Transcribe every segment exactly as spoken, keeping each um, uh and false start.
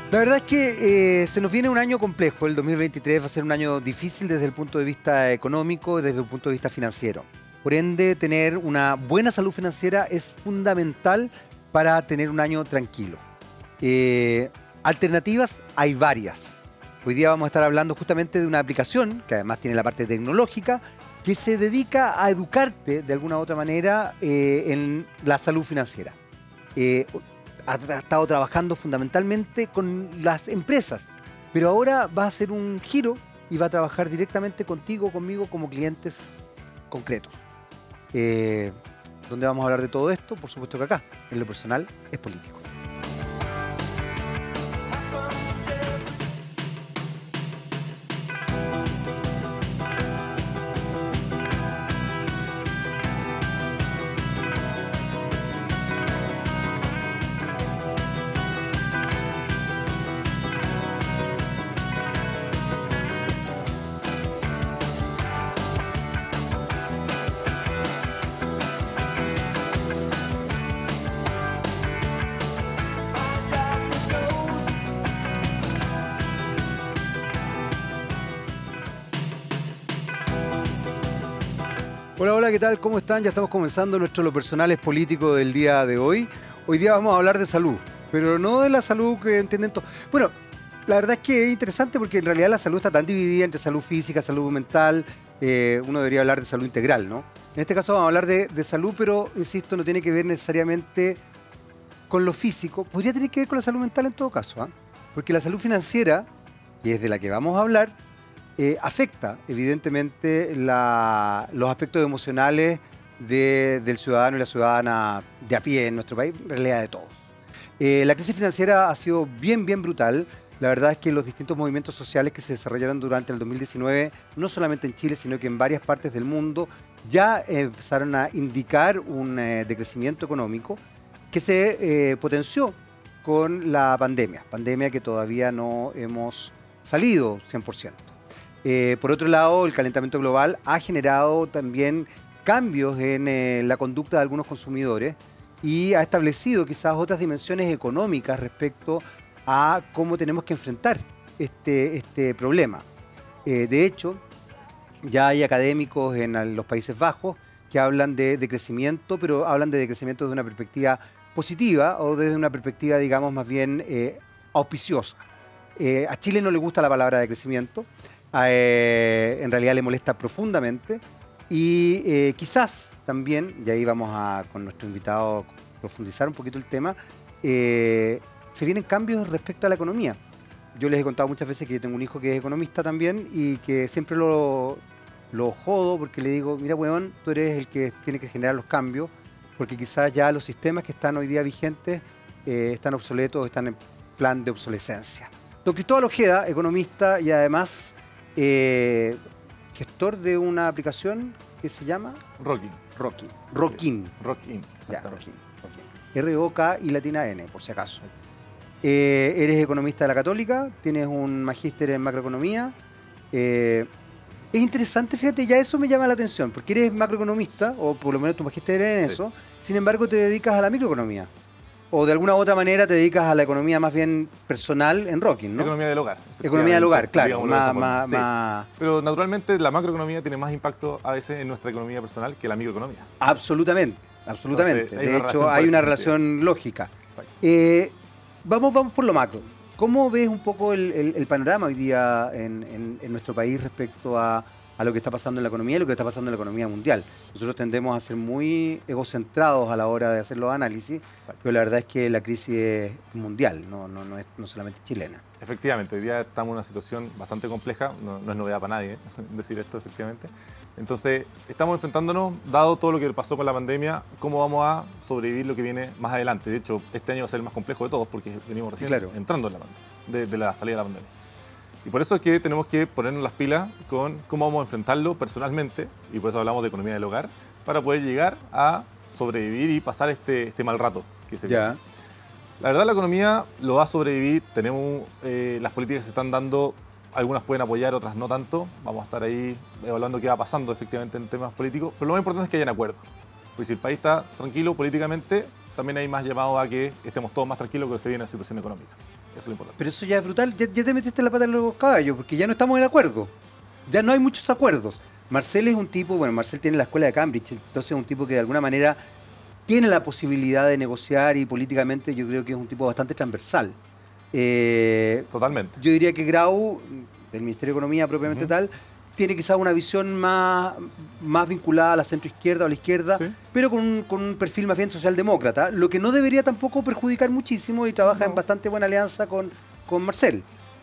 La verdad es que eh, se nos viene un año complejo. El dos mil veintitrés va a ser un año difícil desde el punto de vista económico y desde el punto de vista financiero. Por ende, tener una buena salud financiera es fundamental para tener un año tranquilo. Eh, alternativas hay varias. Hoy día vamos a estar hablando justamente de una aplicación, que además tiene la parte tecnológica, que se dedica a educarte de alguna u otra manera eh, en la salud financiera. Eh, ha, ha estado trabajando fundamentalmente con las empresas, pero ahora va a hacer un giro y va a trabajar directamente contigo, conmigo, como clientes concretos. Eh, ¿Dónde vamos a hablar de todo esto? Por supuesto que acá, en Lo Personal es Político. Hola, hola, ¿qué tal? ¿Cómo están? Ya estamos comenzando nuestro Lo Personal es Político del día de hoy. Hoy día vamos a hablar de salud, pero no de la salud que entienden todos. Bueno, la verdad es que es interesante porque en realidad la salud está tan dividida entre salud física, salud mental. Eh, uno debería hablar de salud integral, ¿no? En este caso vamos a hablar de, de salud, pero, insisto, no tiene que ver necesariamente con lo físico. Podría tener que ver con la salud mental en todo caso, ¿eh? Porque la salud financiera, que es de la que vamos a hablar, Eh, afecta evidentemente la, los aspectos emocionales de, del ciudadano y la ciudadana de a pie en nuestro país, en realidad de todos. Eh, la crisis financiera ha sido bien, bien brutal. La verdad es que los distintos movimientos sociales que se desarrollaron durante el dos mil diecinueve, no solamente en Chile, sino que en varias partes del mundo, ya eh, empezaron a indicar un eh, decrecimiento económico que se eh, potenció con la pandemia, pandemia que todavía no hemos salido cien por ciento. Eh, por otro lado, el calentamiento global ha generado también cambios en eh, la conducta de algunos consumidores y ha establecido quizás otras dimensiones económicas respecto a cómo tenemos que enfrentar este, este problema. Eh, de hecho, ya hay académicos en los Países Bajos que hablan de, de crecimiento, pero hablan de decrecimiento desde una perspectiva positiva o desde una perspectiva, digamos, más bien eh, auspiciosa. Eh, a Chile no le gusta la palabra de crecimiento. Eh, en realidad le molesta profundamente y eh, quizás también, y ahí vamos a con nuestro invitado profundizar un poquito el tema, eh, se vienen cambios respecto a la economía. Yo les he contado muchas veces que yo tengo un hijo que es economista también y que siempre lo, lo jodo porque le digo, mira, weón, tú eres el que tiene que generar los cambios porque quizás ya los sistemas que están hoy día vigentes eh, están obsoletos, están en plan de obsolescencia. Don Cristóbal Ojeda, economista y además Eh, gestor de una aplicación que se llama Rockin. Rockin. Rockin. Sí. Rockin, exactamente. Ya, Rockin. R O K y latina N, por si acaso. Eh, eres economista de la Católica, tienes un magíster en macroeconomía. Eh, es interesante, fíjate, ya eso me llama la atención, porque eres macroeconomista, o por lo menos tu magíster es en sí. Eso, sin embargo te dedicas a la microeconomía. O de alguna u otra manera te dedicas a la economía más bien personal en Rockin, ¿no? Economía del hogar. Economía del hogar, claro. Más, más, sí. más... Pero naturalmente la macroeconomía tiene más impacto a veces en nuestra economía personal que la microeconomía. Absolutamente, absolutamente. Entonces, de hecho, hay una relación sentido. lógica. Eh, vamos, vamos por lo macro. ¿Cómo ves un poco el, el, el panorama hoy día en, en, en nuestro país respecto a, a lo que está pasando en la economía y lo que está pasando en la economía mundial? Nosotros tendemos a ser muy egocentrados a la hora de hacer los análisis, exacto, pero la verdad es que la crisis es mundial, no, no, no es no solamente chilena. Efectivamente, hoy día estamos en una situación bastante compleja, no, no es novedad para nadie ¿eh? decir esto efectivamente. Entonces, estamos enfrentándonos, dado todo lo que pasó con la pandemia, cómo vamos a sobrevivir lo que viene más adelante. De hecho, este año va a ser el más complejo de todos porque venimos recién claro. entrando en la pandemia, de, de la salida de la pandemia. Y por eso es que tenemos que ponernos las pilas con cómo vamos a enfrentarlo personalmente, y por eso hablamos de economía del hogar, para poder llegar a sobrevivir y pasar este, este mal rato que se viene. La verdad, la economía lo va a sobrevivir, tenemos eh, las políticas que se están dando, algunas pueden apoyar, otras no tanto, vamos a estar ahí evaluando qué va pasando efectivamente en temas políticos, pero lo más importante es que hayan acuerdos, porque si el país está tranquilo políticamente, también hay más llamado a que estemos todos más tranquilos que se viene la situación económica. Eso es lo importante. Pero eso ya es brutal, ya, ya te metiste la pata en los caballos, porque ya no estamos en acuerdo. Ya no hay muchos acuerdos. Marcel es un tipo, bueno, Marcel tiene la escuela de Cambridge, entonces es un tipo que de alguna manera tiene la posibilidad de negociar y políticamente yo creo que es un tipo bastante transversal. Eh, Totalmente. Yo diría que Grau, del Ministerio de Economía propiamente Uh-huh. tal, tiene quizás una visión más, más vinculada a la centroizquierda o a la izquierda, Sí. pero con un, con un perfil más bien socialdemócrata, lo que no debería tampoco perjudicar muchísimo y trabaja No. en bastante buena alianza con, con Marcel.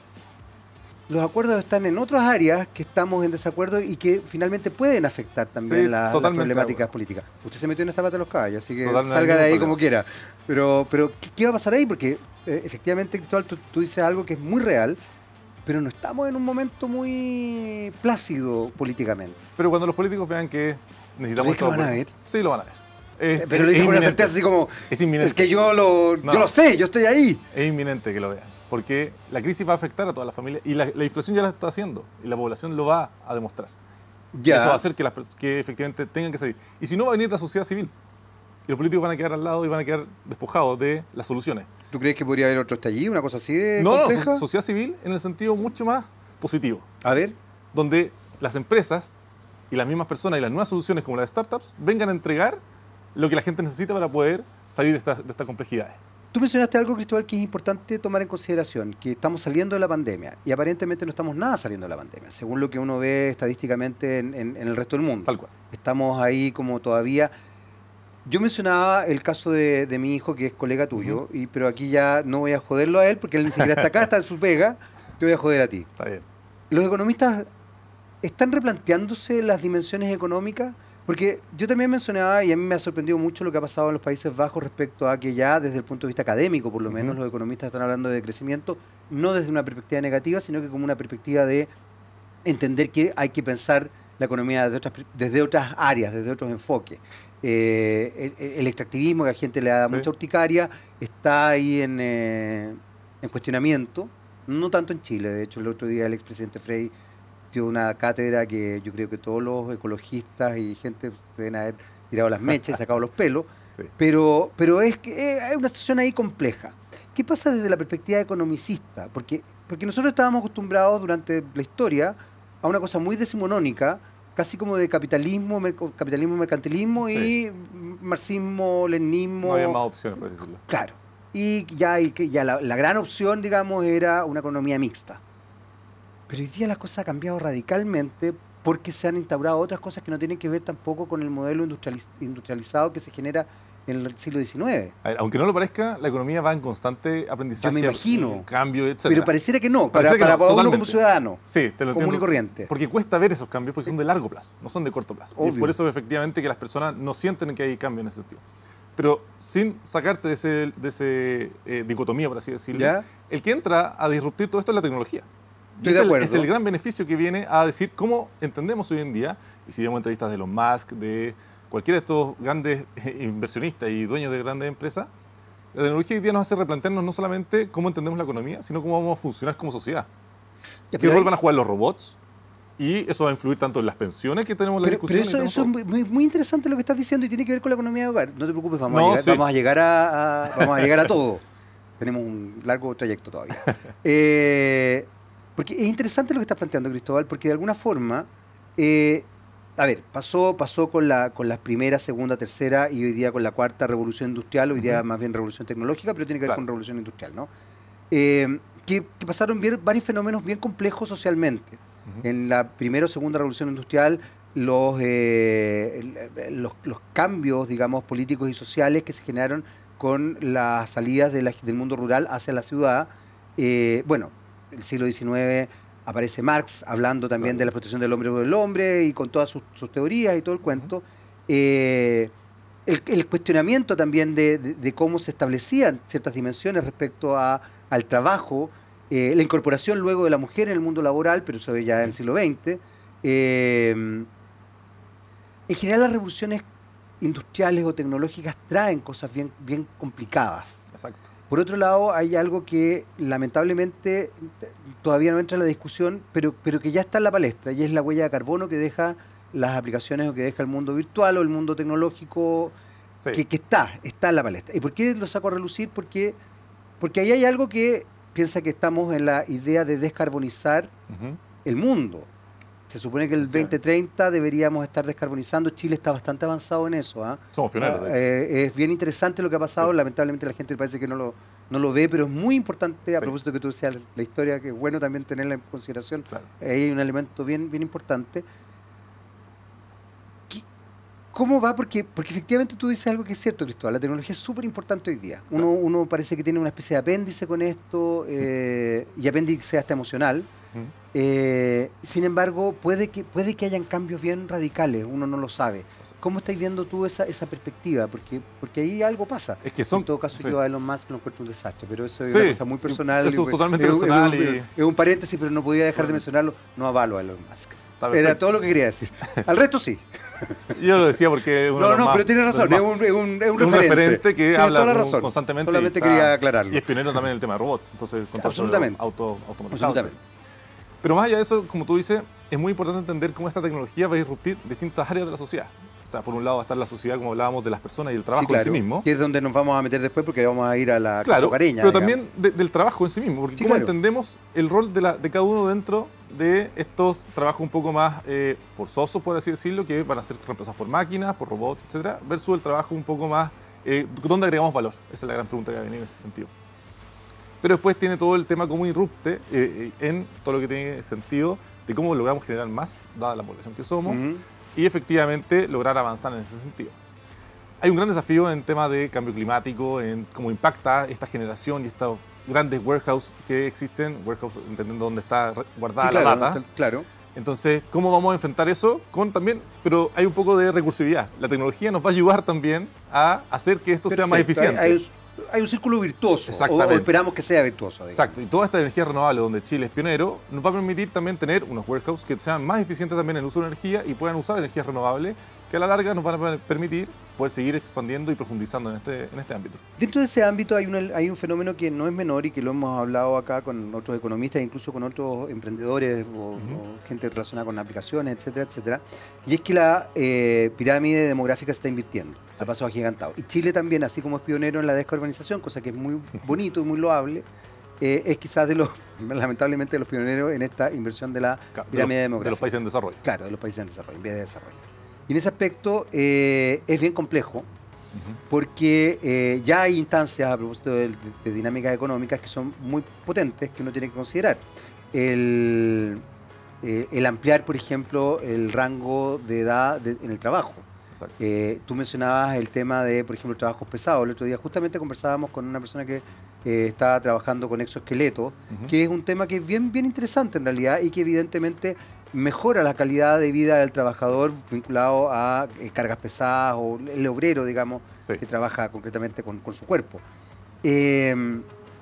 Los acuerdos están en otras áreas que estamos en desacuerdo y que finalmente pueden afectar también Sí, la- las totalmente problemáticas de acuerdo. políticas. Usted se metió en esta pata de los caballos, así que Totalmente, salga no de hay ahí ningún como problema. quiera. Pero, pero ¿qué, qué va a pasar ahí? Porque eh, efectivamente, Cristóbal, tú, tú dices algo que es muy real, pero no estamos en un momento muy plácido políticamente. Pero cuando los políticos vean que necesitamos... ¿Crees que lo van a todo- ver? Sí, lo van a ver. Es- Eh, pero es- lo dice es con una inminente. certeza así como, Es inminente. es que yo lo, No. yo lo sé, yo estoy ahí. Es inminente que lo vean, porque la crisis va a afectar a todas las familias y la, la inflación ya la está haciendo y la población lo va a demostrar. Ya. Eso va a hacer que, las, pers- que efectivamente tengan que salir. Y si no, va a venir la sociedad civil. Y los políticos van a quedar al lado y van a quedar despojados de las soluciones. ¿Tú crees que podría haber otro estallido, una cosa así de No, no, compleja? so- sociedad civil en el sentido mucho más positivo, A ver. donde las empresas y las mismas personas y las nuevas soluciones como las de startups vengan a entregar lo que la gente necesita para poder salir de estas de estas complejidades. Tú mencionaste algo, Cristóbal, que es importante tomar en consideración, que estamos saliendo de la pandemia y aparentemente no estamos nada saliendo de la pandemia, según lo que uno ve estadísticamente en, en- en el resto del mundo. Tal cual. Estamos ahí como todavía... Yo mencionaba el caso de, de mi hijo, que es colega tuyo, Ujú. y, pero aquí ya no voy a joderlo a él, porque él ni siquiera está acá, está en su pega, te voy a joder a ti. Está bien. ¿Los economistas están replanteándose las dimensiones económicas? Porque yo también mencionaba, y a mí me ha sorprendido mucho lo que ha pasado en los Países Bajos respecto a que ya desde el punto de vista académico, por lo menos, Ujú. los economistas están hablando de crecimiento, no desde una perspectiva negativa, sino que como una perspectiva de entender que hay que pensar la economía desde otras, desde otras áreas, desde otros enfoques. Eh, el, el extractivismo, que a la gente le da Sí. mucha urticaria, está ahí en, eh, en cuestionamiento, no tanto en Chile. De hecho, el otro día el expresidente Frei dio una cátedra que yo creo que todos los ecologistas y gente se deben haber tirado las mechas y sacado los pelos, Sí. pero, pero es que eh, hay una situación ahí compleja. ¿Qué pasa desde la perspectiva economicista? Porque, porque nosotros estábamos acostumbrados durante la historia a una cosa muy decimonónica, casi como de capitalismo, merc- capitalismo, mercantilismo Sí. y marxismo, leninismo. No había más opciones, por así decirlo. Claro. Y ya, y que ya la, la gran opción, digamos, era una economía mixta. Pero hoy día las cosas han cambiado radicalmente porque se han instaurado otras cosas que no tienen que ver tampoco con el modelo industrializ- industrializado que se genera en el siglo diecinueve. A ver, aunque no lo parezca, la economía va en constante aprendizaje, Yo me imagino. cambio, etcétera. Pero pareciera que no, para, Pareciera que para no, uno como totalmente. ciudadano. Sí, te lo común entiendo. y corriente. Porque cuesta ver esos cambios porque son de largo plazo, no son de corto plazo. Y es Obvio. por eso efectivamente que las personas no sienten que hay cambio en ese sentido. Pero sin sacarte de ese, de ese eh, dicotomía, por así decirlo, ¿Ya? el que entra a disruptir todo esto es la tecnología. Y Estoy es de el, acuerdo. es el gran beneficio que viene a decir cómo entendemos hoy en día, y si vemos entrevistas de Elon Musk, de cualquiera de estos grandes eh, inversionistas y dueños de grandes empresas, la tecnología hoy día nos hace replantearnos no solamente cómo entendemos la economía, sino cómo vamos a funcionar como sociedad. Ya, ¿Qué pero rol hay- van a jugar los robots? Y eso va a influir tanto en las pensiones que tenemos en la Pero, pero discusión. eso, eso es muy, muy- muy interesante lo que estás diciendo y tiene que ver con la economía de hogar. No te preocupes, vamos, No, a, llegar, sí. vamos a llegar a, a- vamos a llegar a todo. Tenemos un largo trayecto todavía. Eh, porque es interesante lo que estás planteando, Cristóbal, porque de alguna forma, eh, a ver, pasó, pasó con la, con la primera, segunda, tercera y hoy día con la cuarta revolución industrial, hoy día Ujú. más bien revolución tecnológica, pero tiene que ver Claro. con revolución industrial, ¿no? Eh, que, que pasaron bien- varios fenómenos bien complejos socialmente. Ujú. En la primera o segunda revolución industrial, los, eh, el- los, los cambios, digamos, políticos y sociales que se generaron con las salidas de la- del mundo rural hacia la ciudad. Eh, bueno, el siglo diecinueve aparece Marx hablando también Claro. de la protección del hombre por el hombre y con todas sus, sus teorías y todo el cuento. Eh, el, el cuestionamiento también de, de- de cómo se establecían ciertas dimensiones respecto a, al trabajo, eh, la incorporación luego de la mujer en el mundo laboral, pero eso ya en el siglo veinte. Eh, en general las revoluciones industriales o tecnológicas traen cosas bien, bien complicadas. Exacto. Por otro lado, hay algo que lamentablemente todavía no entra en la discusión, pero, pero que ya está en la palestra, y es la huella de carbono que deja las aplicaciones o que deja el mundo virtual o el mundo tecnológico, Sí. que, que está, está en la palestra. ¿Y por qué lo saco a relucir? Porque, porque ahí hay algo que piensa que estamos en la idea de descarbonizar Ujú. el mundo. Se supone que el veinte treinta deberíamos estar descarbonizando. Chile está bastante avanzado en eso. ¿ah? Somos pioneros, de hecho. Eh, es bien interesante lo que ha pasado. Sí. Lamentablemente la gente parece que no lo, no lo ve, pero es muy importante, a Sí. propósito de que tú decías la historia, que es bueno también tenerla en consideración. Claro. Ahí hay un elemento bien, bien importante. ¿Qué- ¿Cómo va? Porque, porque efectivamente tú dices algo que es cierto, Cristóbal. La tecnología es súper importante hoy día. Uno, uno parece que tiene una especie de apéndice con esto, eh, y apéndice hasta emocional. Ujú. Eh, sin embargo, puede que, puede que hayan cambios bien radicales, uno no lo sabe. ¿Cómo estáis viendo tú esa, esa perspectiva? Porque, porque ahí algo pasa. Es que son- En todo caso, sí. yo a Elon Musk lo encuentro un desastre, pero eso es Sí, una cosa muy personal. eso y- totalmente es un- personal Es un, y- es un paréntesis, pero no podía dejar de Claro. mencionarlo. No avalo a Elon Musk. Está Era perfecto. todo lo que quería decir. Al resto sí. Yo lo decía porque es uno de No, los no, más- pero tienes de los razón. más- Es un, es un, es un es un referente. referente que Tienes habla toda la con- razón. constantemente. Solamente y está- quería aclararlo. Y es pionero también en el tema de robots, entonces control Absolutamente. auto, automatizados. Absolutamente. etcétera. Pero más allá de eso, como tú dices, es muy importante entender cómo esta tecnología va a disruptir distintas áreas de la sociedad. O sea, por un lado va a estar la sociedad, como hablábamos, de las personas y el trabajo Sí, claro, en sí mismo. que es donde nos vamos a meter después porque vamos a ir a la casa Claro, hogareña, pero digamos. también de- del trabajo en sí mismo, porque Sí, cómo claro. entendemos el rol de, la- de cada uno dentro de estos trabajos un poco más eh, forzosos, por así decirlo, que van a ser reemplazados por máquinas, por robots, etcétera, versus el trabajo un poco más, eh, ¿dónde agregamos valor? Esa es la gran pregunta que va a venir en ese sentido. Pero después tiene todo el tema cómo irrupte eh, en todo lo que tiene sentido de cómo logramos generar más, dada la población que somos, Ujú. y efectivamente lograr avanzar en ese sentido. Hay un gran desafío en tema de cambio climático, en cómo impacta esta generación y estos grandes warehouses que existen, warehouse entendiendo dónde está re- guardada Sí, claro, la data. está- claro. Entonces, ¿cómo vamos a enfrentar eso? Con también, pero hay un poco de recursividad. La tecnología nos va a ayudar también a hacer que esto sea más Perfecto. eficiente. Hay, hay un, hay un círculo virtuoso. O, Exactamente. o esperamos que sea virtuoso. digamos. Exacto, y toda esta energía renovable donde Chile es pionero nos va a permitir también tener unos warehouses que sean más eficientes también en el uso de energía y puedan usar energías renovables que a la larga nos van a permitir poder seguir expandiendo y profundizando en este, en este ámbito. Dentro de ese ámbito hay, una- hay un fenómeno que no es menor y que lo hemos hablado acá con otros economistas, incluso con otros emprendedores o, o gente relacionada con aplicaciones, etcétera, etcétera. Y es que la eh, pirámide demográfica se está invirtiendo a pasos agigantados. Y Chile también, así como es pionero en la descarbonización, cosa que es muy bonito y muy loable, eh, es quizás de los, lamentablemente, de los pioneros en esta inversión de la Claro, de pirámide los- demográfica. de los países en desarrollo. Claro, de los países en desarrollo, en vías de desarrollo. Y en ese aspecto eh, es bien complejo, porque eh, ya hay instancias a propósito de, de- de dinámicas económicas que son muy potentes que uno tiene que considerar. El, eh, el ampliar, por ejemplo, el rango de edad de- en el trabajo. Exacto. Eh, tú mencionabas el tema de, por ejemplo, trabajos pesados. El otro día justamente conversábamos con una persona que eh, estaba trabajando con exoesqueletos, Ujú. que es un tema que es bien, bien interesante en realidad y que evidentemente mejora la calidad de vida del trabajador vinculado a eh, cargas pesadas o el obrero, digamos, Sí. que trabaja concretamente con, con su cuerpo. Eh,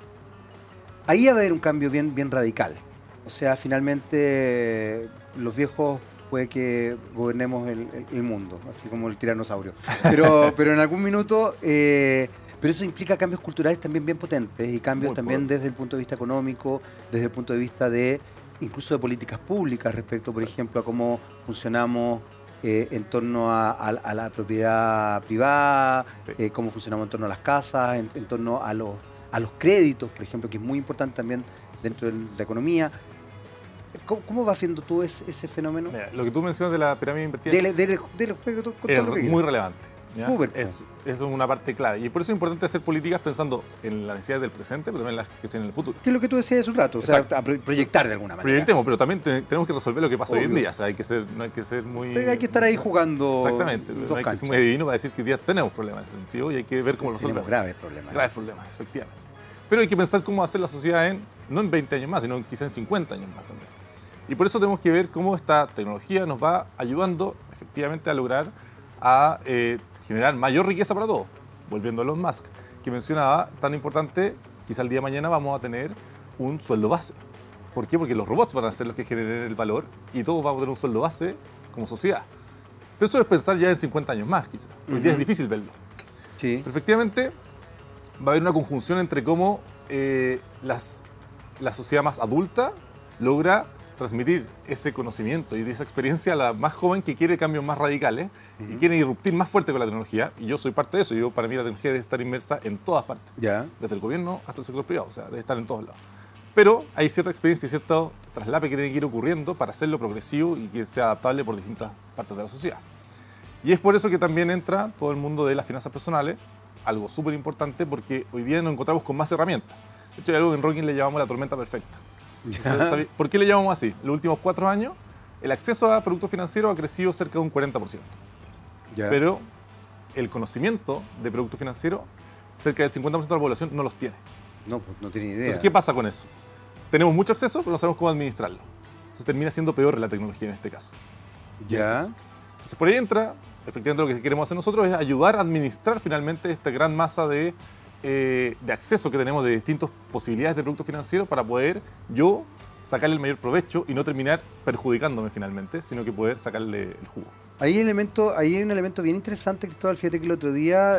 ahí va a haber un cambio bien, bien radical. O sea, finalmente los viejos puede que gobernemos el, el- el mundo, así como el tiranosaurio. Pero, pero en algún minuto, eh, pero eso implica cambios culturales también bien potentes y cambios Muy también potentes. desde el punto de vista económico, desde el punto de vista de incluso de políticas públicas respecto, por Exacto. ejemplo, a cómo funcionamos eh, en torno a, a- a la propiedad privada, Sí. eh, cómo funcionamos en torno a las casas, en, en torno a los, a los créditos, por ejemplo, que es muy importante también dentro de la economía. ¿Cómo, cómo vas viendo tú ese, ese fenómeno? Mira, lo que tú mencionas de la pirámide invertida Dele, es, dele, dele, juegue con todo es lo que muy quieras. relevante. ¿ya? Súper, po. Es, eso es una parte clave. Y por eso es importante hacer políticas pensando en las necesidades del presente, pero también en las que se en el futuro. ¿Qué es lo que tú decías hace un rato? O sea, Exacto. a pro- proyectar de alguna manera. Proyectemos, pero también te- tenemos que resolver lo que pasa hoy en Obvio. día. O sea, hay que ser, no hay que ser muy... Entonces hay que estar ahí jugando Exactamente. dos No hay que canchas. ser muy adivino para decir que hoy día tenemos problemas en ese sentido y hay que ver cómo lo Tenemos resolvemos. graves problemas. Graves problemas, efectivamente. Pero hay que pensar cómo hacer la sociedad en, no en veinte años más, sino quizá en cincuenta años más también. Y por eso tenemos que ver cómo esta tecnología nos va ayudando efectivamente a lograr a eh, generar mayor riqueza para todos. Volviendo a Elon Musk, que mencionaba, tan importante, quizá el día de mañana vamos a tener un sueldo base. ¿Por qué? Porque los robots van a ser los que generen el valor y todos vamos a tener un sueldo base como sociedad. Pero eso es pensar ya en cincuenta años más, quizá. Hoy día es Ujú. difícil verlo. Sí. Pero efectivamente, va a haber una conjunción entre cómo eh, las, la sociedad más adulta logra transmitir ese conocimiento y esa experiencia a la más joven que quiere cambios más radicales y quiere irruptir más fuerte con la tecnología. Y yo soy parte de eso. Yo, para mí la tecnología debe estar inmersa en todas partes, Ya. desde el gobierno hasta el sector privado, o sea, debe estar en todos lados. Pero hay cierta experiencia y cierto traslape que tiene que ir ocurriendo para hacerlo progresivo y que sea adaptable por distintas partes de la sociedad. Y es por eso que también entra todo el mundo de las finanzas personales, algo súper importante porque hoy día nos encontramos con más herramientas. De hecho, hay algo que en Rocking le llamamos la tormenta perfecta. Entonces, ¿por qué le llamamos así? En los últimos cuatro años, el acceso a productos financieros ha crecido cerca de un cuarenta por ciento. Ya. Pero el conocimiento de productos financieros, cerca del cincuenta por ciento de la población no los tiene. No, pues no tiene idea. Entonces, ¿qué pasa con eso? Tenemos mucho acceso, pero no sabemos cómo administrarlo. Entonces termina siendo peor la tecnología en este caso. Ya. Entonces por ahí entra, efectivamente lo que queremos hacer nosotros es ayudar a administrar finalmente esta gran masa de, eh, de acceso que tenemos de distintas posibilidades de productos financieros para poder yo sacarle el mayor provecho y no terminar perjudicándome finalmente, sino que poder sacarle el jugo. Hay, elemento, hay un elemento bien interesante, Cristóbal. Fíjate que el otro día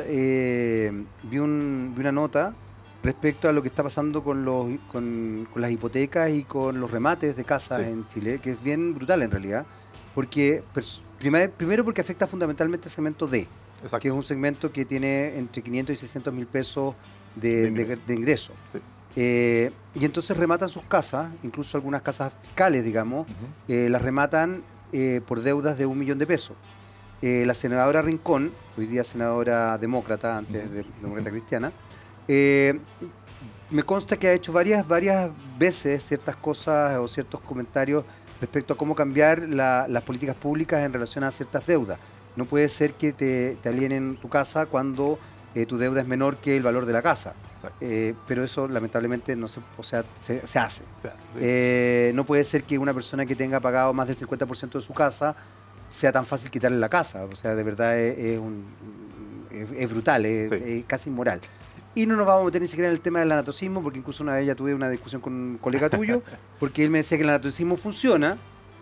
eh, vi, un, vi una nota respecto a lo que está pasando con, los, con, con las hipotecas y con los remates de casas sí. en Chile, que es bien brutal en realidad, porque primer, primero porque afecta fundamentalmente al segmento D, Exacto. que es un segmento que tiene entre quinientos y seiscientos mil pesos de, de ingreso. De, de ingreso. Sí. Eh, y entonces rematan sus casas, incluso algunas casas fiscales, digamos, uh-huh. eh, las rematan eh, por deudas de un millón de pesos. Eh, la senadora Rincón, hoy día senadora demócrata, antes uh-huh. de demócrata cristiana, Eh, me consta que ha hecho varias, varias veces ciertas cosas o ciertos comentarios respecto a cómo cambiar la, las políticas públicas en relación a ciertas deudas. No puede ser que te, te alienen tu casa cuando eh, tu deuda es menor que el valor de la casa. Eh, pero eso lamentablemente no se, o sea, se, se hace. Se hace sí. eh, no puede ser que una persona que tenga pagado más del cincuenta por ciento de su casa sea tan fácil quitarle la casa. O sea, de verdad es, es, un, es, es brutal, es, sí. es casi inmoral. Y no nos vamos a meter ni siquiera en el tema del anatocismo, porque incluso una vez ya tuve una discusión con un colega tuyo, porque él me decía que el anatocismo funciona.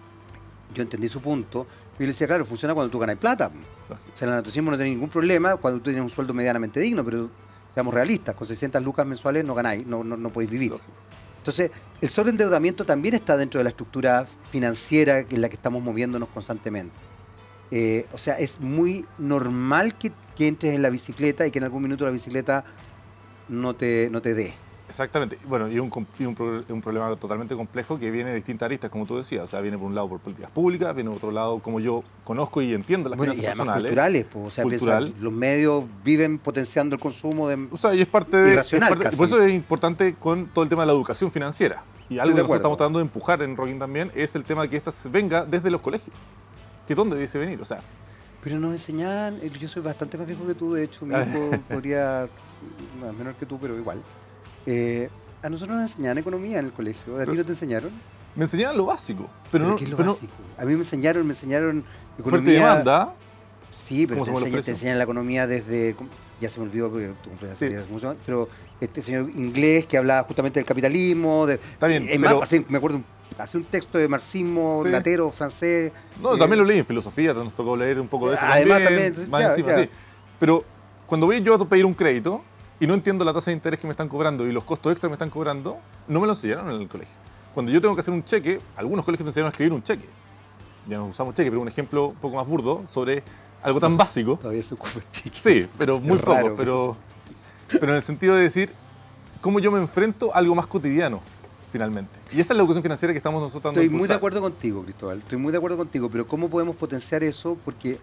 Yo entendí su punto. Y yo le decía, claro, funciona cuando tú ganas plata. O sea, el anatocismo no tiene ningún problema cuando tú tienes un sueldo medianamente digno, pero seamos realistas, con seiscientas lucas mensuales no ganáis, no, no, no podéis vivir. Entonces, el sobreendeudamiento también está dentro de la estructura financiera en la que estamos moviéndonos constantemente. Eh, o sea, es muy normal que, que entres en la bicicleta y que en algún minuto la bicicleta no te, no te dé. Exactamente. Bueno, y un, y un, pro, un problema totalmente complejo que viene de distintas aristas, como tú decías. O sea, viene por un lado por políticas públicas, viene por otro lado como yo conozco y entiendo las bueno, finanzas y personales. culturales, pues, o sea, cultural. Pensar, los medios viven potenciando el consumo de O sea, y es parte de... irracional, es parte, por eso es importante con todo el tema de la educación financiera. Y algo que nosotros estamos tratando de empujar en Rocking también es el tema de que esta venga desde los colegios. ¿Que dónde dice venir? O sea... Pero nos enseñan... Yo soy bastante más viejo que tú, de hecho. Mi hijo podría... No, menor que tú, pero igual. Eh, a nosotros nos enseñaban economía en el colegio. ¿A ti no te enseñaron? Me enseñaban lo básico. Pero, ¿Pero no, qué es lo pero básico? A mí me enseñaron, me enseñaron economía... Fuerte demanda. Sí, pero te, enseñan, te enseñan la economía desde... Ya se me olvidó, porque tú sí. mucho, pero este señor inglés que hablaba justamente del capitalismo... De, Está bien, es pero... más, pasé, me acuerdo, hace un texto de marxismo, sí. latero, francés... No, eh, también lo leí en filosofía, nos tocó leer un poco de eso además, también. también entonces, más ya, encima, ya. sí. Pero cuando voy yo a pedir un crédito y no entiendo la tasa de interés que me están cobrando y los costos extra que me están cobrando, no me lo enseñaron en el colegio. Cuando yo tengo que hacer un cheque, algunos colegios te enseñaron a escribir un cheque. Ya no usamos cheque, pero un ejemplo un poco más burdo sobre algo tan básico. Todavía se ocupa el cheque. Sí, pero muy es poco. raro, Pero, pero en el sentido de decir, cómo yo me enfrento a algo más cotidiano, finalmente. Y esa es la educación financiera que estamos nosotros tratando de impulsar. Estoy muy de acuerdo contigo, Cristóbal. Estoy muy de acuerdo contigo, pero ¿cómo podemos potenciar eso? Porque...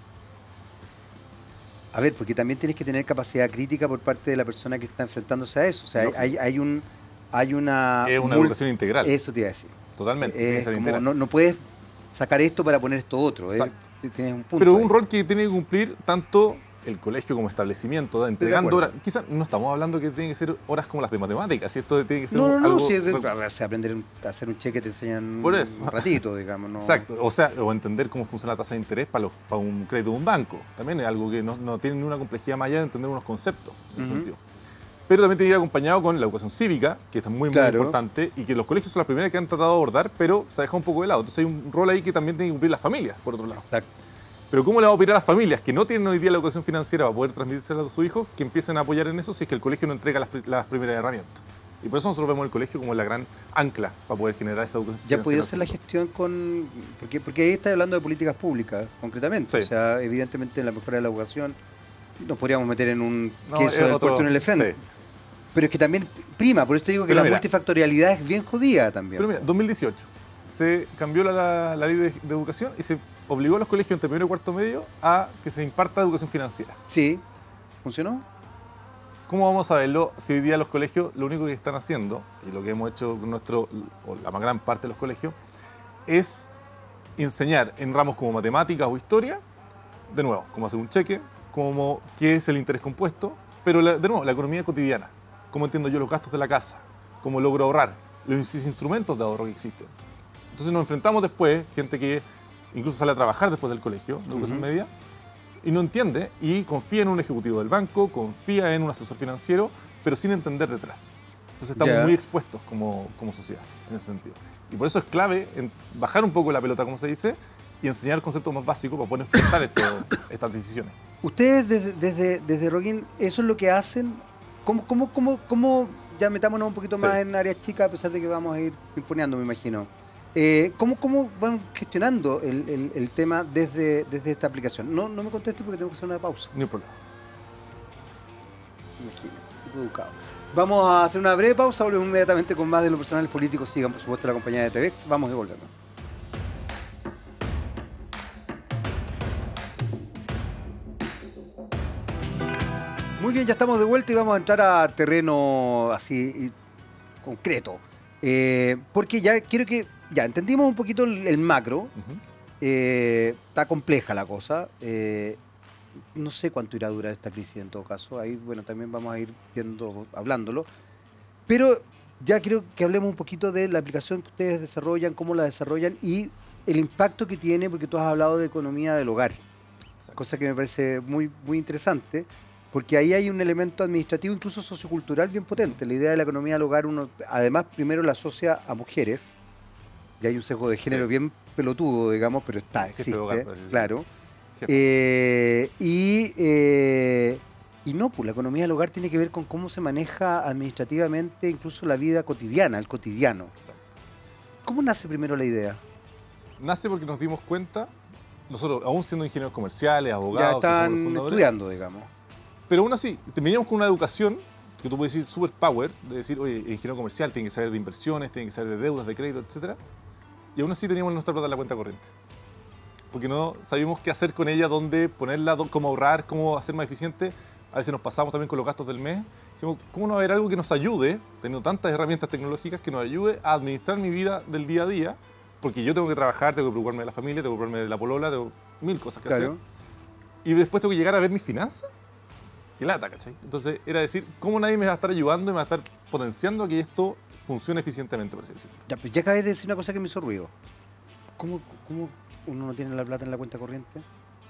A ver, porque también tienes que tener capacidad crítica por parte de la persona que está enfrentándose a eso. O sea, hay, hay, hay, un, hay una... Es una educación integral. Eso te iba a decir. Totalmente. Es como no, no puedes sacar esto para poner esto otro. Exacto. ¿eh? Tienes un punto Pero ahí. un rol que tiene que cumplir tanto el colegio como establecimiento, entregando horas. Quizás no estamos hablando que tienen que ser horas como las de matemáticas, y esto tiene que ser no, no, algo... No, si es de, o sea, aprender a hacer un cheque te enseñan por eso. un ratito, digamos. ¿no? Exacto. O sea, o entender cómo funciona la tasa de interés para, los, para un crédito de un banco. También es algo que no, no tiene ninguna complejidad más allá de entender unos conceptos en ese uh-huh. sentido. Pero también tiene que ir acompañado con la educación cívica, que está muy, claro. muy importante, y que los colegios son las primeras que han tratado de abordar, pero se ha dejado un poco de lado. Entonces hay un rol ahí que también tienen que cumplir las familias, por otro lado. Exacto. Pero ¿cómo le va a pedir a las familias que no tienen hoy día la educación financiera para poder transmitírsela a sus hijos, que empiecen a apoyar en eso si es que el colegio no entrega las, las primeras herramientas? Y por eso nosotros vemos el colegio como la gran ancla para poder generar esa educación financiera. ¿Ya ha podido hacer la gestión con...? Porque, porque ahí está hablando de políticas públicas, concretamente. Sí. O sea, evidentemente en la mejora de la educación nos podríamos meter en un... No, que eso del puerto en el elefante. Sí. Pero es que también prima, por eso te digo que Pero la mira, multifactorialidad es bien jodida también. Pero mira, dos mil dieciocho se cambió la, la- la ley de, de educación y se obligó a los colegios entre primero y cuarto medio a que se imparta educación financiera. Sí, ¿funcionó? ¿Cómo vamos a verlo si hoy día los colegios lo único que están haciendo, y lo que hemos hecho con nuestro, o la más gran parte de los colegios, es enseñar en ramos como matemáticas o historia, de nuevo, cómo hacer un cheque, cómo, qué es el interés compuesto, pero la- de nuevo, la economía cotidiana, cómo entiendo yo los gastos de la casa, cómo logro ahorrar, los instrumentos de ahorro que existen. Entonces nos enfrentamos después, gente que incluso sale a trabajar después del colegio, de educación Ujú. media, y no entiende y confía en un ejecutivo del banco, confía en un asesor financiero, pero sin entender detrás. Entonces estamos Ya. muy expuestos como, como sociedad en ese sentido. Y por eso es clave en bajar un poco la pelota, como se dice, y enseñar conceptos más básicos para poder enfrentar esto- estas decisiones. Ustedes desde, desde, desde Rockin, ¿eso es lo que hacen? ¿Cómo, cómo, cómo, cómo ya metámonos un poquito más Sí. en áreas chicas, a pesar de que vamos a ir imponeando, me imagino? Eh, ¿cómo, ¿Cómo van gestionando el, el- el tema desde, desde esta aplicación? No, no me contestes porque tengo que hacer una pausa. Ni un problema. Imagínense, tipo educado. Vamos a hacer una breve pausa, volvemos inmediatamente con más de los personales políticos. Sigan, por supuesto, la compañía de T V X. Vamos y volvemos. Muy bien, ya estamos de vuelta y vamos a entrar a terreno así y concreto. Eh, porque ya quiero que, ya entendimos un poquito el, el macro. Ujú. Eh, está compleja la cosa. eh, no sé cuánto irá a durar esta crisis en todo caso. Ahí, bueno, también vamos a ir viendo, hablándolo. Pero ya quiero que hablemos un poquito de la aplicación que ustedes desarrollan, cómo la desarrollan y el impacto que tiene, porque tú has hablado de economía del hogar, Exacto. cosa que me parece muy, muy interesante, porque ahí hay un elemento administrativo, incluso sociocultural, bien potente. La idea de la economía del hogar, uno además primero la asocia a mujeres, y hay un sesgo de género Sí. bien pelotudo, digamos, pero está, Jefe de existe, hogar, por así decirlo. claro. Jefe. Eh, y, eh, y no, pues la economía del hogar tiene que ver con cómo se maneja administrativamente incluso la vida cotidiana, el cotidiano. Exacto. ¿Cómo nace primero la idea? Nace porque nos dimos cuenta, nosotros, aún siendo ingenieros comerciales, Ya abogados, que somos están los fundadores, estudiando, digamos. pero aún así, terminamos con una educación que tú puedes decir super power, de decir, oye, el ingeniero comercial tiene que saber de inversiones, tiene que saber de deudas, de crédito, etcétera. Y aún así teníamos nuestra plata en la cuenta corriente. Porque no sabíamos qué hacer con ella, dónde ponerla, dó- cómo ahorrar, cómo hacer más eficiente. A veces nos pasamos también con los gastos del mes. Decimos, ¿cómo no va a haber algo que nos ayude, teniendo tantas herramientas tecnológicas, que nos ayude a administrar mi vida del día a día? Porque yo tengo que trabajar, tengo que preocuparme de la familia, tengo que preocuparme de la polola, tengo mil cosas que Claro. hacer. Y después tengo que llegar a ver mis finanzas. Qué lata, ¿cachai? Entonces era decir, ¿cómo nadie me va a estar ayudando y me va a estar potenciando a que esto funcione eficientemente, por así decirlo? Ya, pues ya acabé de decir una cosa que me hizo ruido. ¿Cómo, cómo uno no tiene la plata en la cuenta corriente?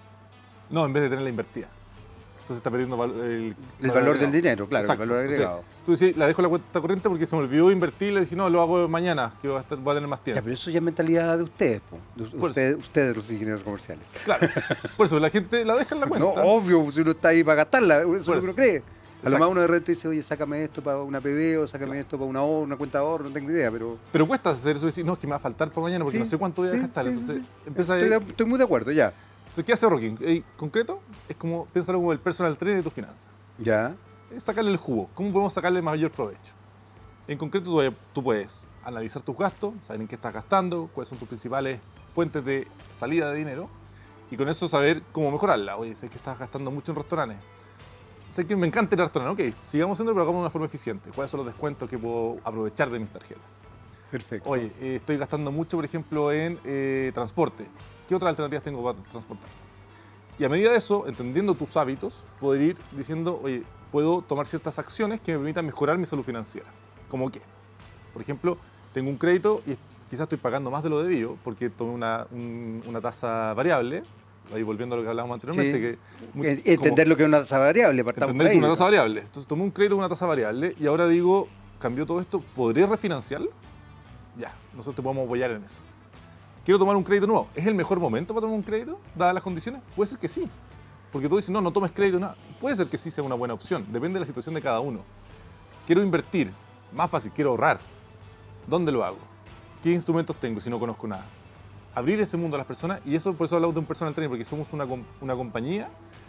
No, en vez de tenerla invertida. Entonces está perdiendo val- el, El valor del agregado. dinero, claro, Exacto. el valor Entonces, agregado. tú decís, la dejo en la cuenta corriente porque se me olvidó invertir y le dije, no, lo hago mañana, que voy a, estar- voy a tener más Ya, tiempo. pero eso ya es mentalidad de ustedes, po. De Por ustedes, ustedes, los ingenieros comerciales. Claro. Por eso la gente la deja en la No, cuenta. obvio, si uno está ahí para gastarla, eso es lo que eso. uno cree. A lo Exacto. más uno de repente dice, oye, sácame esto para una P B o sácame esto para una, ahorro, una cuenta de ahorro, no tengo idea, pero... Pero cuesta hacer eso y decir, no, es que me va a faltar para mañana porque Sí, no sé cuánto voy a sí, gastar. sí, Entonces sí. empieza estoy, a... de- estoy muy de acuerdo, ya. Entonces, ¿qué hace Rocking? En concreto, es como, piénsalo como el personal trainer de tu finanza. Ya. Es sacarle el jugo. ¿Cómo podemos sacarle mayor provecho? En concreto, tú, tú puedes analizar tus gastos, saber en qué estás gastando, cuáles son tus principales fuentes de salida de dinero, y con eso saber cómo mejorarla. Oye, sé que estás gastando mucho en restaurantes. Sé que me encanta ir a restaurantes. Ok, sigamos haciendo, pero hagamos de una forma eficiente. ¿Cuáles son los descuentos que puedo aprovechar de mis tarjetas? Perfecto. Oye, eh, estoy gastando mucho, por ejemplo, en eh, transporte. ¿Qué otras alternativas tengo para transportar? Y a medida de eso, entendiendo tus hábitos, poder ir diciendo, oye, puedo tomar ciertas acciones que me permitan mejorar mi salud financiera. ¿Cómo qué? Por ejemplo, tengo un crédito y quizás estoy pagando más de lo debido porque tomé una, un- una tasa variable, ahí volviendo a lo que hablábamos anteriormente, Sí. que muy- En- Entender como- lo que es una tasa variable, partamos entender por que ahí, una tasa ¿no? variable. Entonces tomé un crédito con una tasa variable y ahora digo, cambió todo esto, ¿podría refinanciarlo? Ya, nosotros te podemos apoyar en eso. Quiero tomar un crédito nuevo. ¿Es el mejor momento para tomar un crédito, dadas las condiciones? Puede ser que sí. Porque tú dices, no, no tomes crédito, nada. Puede ser que sí sea una buena opción. Depende de la situación de cada uno. Quiero invertir. Más fácil, quiero ahorrar. ¿Dónde lo hago? ¿Qué instrumentos tengo si no conozco nada? Abrir ese mundo a las personas, y eso por eso hablamos de un personal trainer, porque somos una, com- una compañía